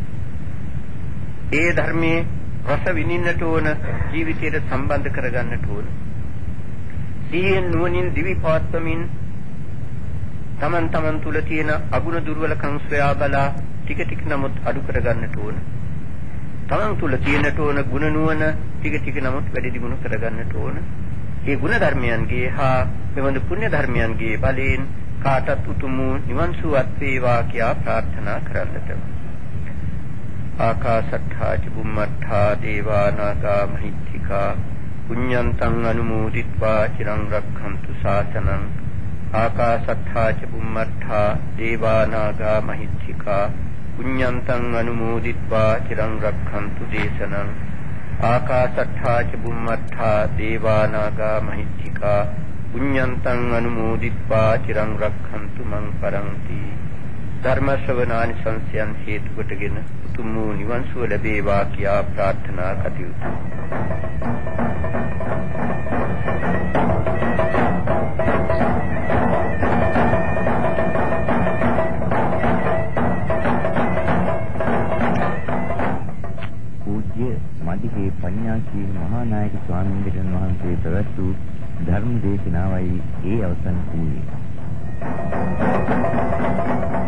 ඒ ධර්මයේ රස විඳින්නට ඕන, ජීවිතයට සම්බන්ධ කරගන්නට ඕන. සිහියෙන් නුවණින් දිවි පවත්වමින් තමන් තමන් තුල තියෙන අගුණ දුර්වලකම් සොයා බලා ටික ටික නමුත් අඩු කරගන්නට ඕන. තමන් තුල තියෙනට ඕන ගුණ නුවණ ටික ටික නමුත් වැඩි දියුණු කරගන්නට ඕන. මේ ගුණ ධර්මයන්ගේ හා මෙවඳු පුණ්‍ය ධර්මයන්ගේ බලයෙන් කාටත් උතුම් නිවන් සුවත් වේවා කියා ප්‍රාර්ථනා කරන්නට. ආකාශට්ඨා ච බුම්මට්ඨා දේවා නාග මහිත්‍තිකා පුඤ්ඤන්තං අනුමෝදිත්වා චිරං රක්ඛන්තු ශාසනං. ආකාශට්ඨා ච බුම්මට්ඨා දේවා නාග මහිත්‍තිකා පුඤ්ඤන්තං අනුමෝදිත්වා චිරං රක්ඛන්තු දේශනං. ආකාශට්ඨා ච බුම්මට්ඨා දේවා නාග මහිත්‍තිකා පුඤ්ඤන්තං අනුමෝදිත්වා චිරං රක්ඛන්තු මං පරන්ති. ධර්ම ශ්‍රවණානි සංසයන් හේතු කොටගෙන උතුම් වූ නිවන් සුව ලැබේවා කියා ප්‍රාර්ථනා කටයුතු.
පූජ්‍ය මදිහේ පඤ්ඤාසී මහා නායක ස්වාමීන් වහන්සේ ප්‍රවැත් වූ ධර්ම දේශනාවයි ඒ අවසන් වූයේ.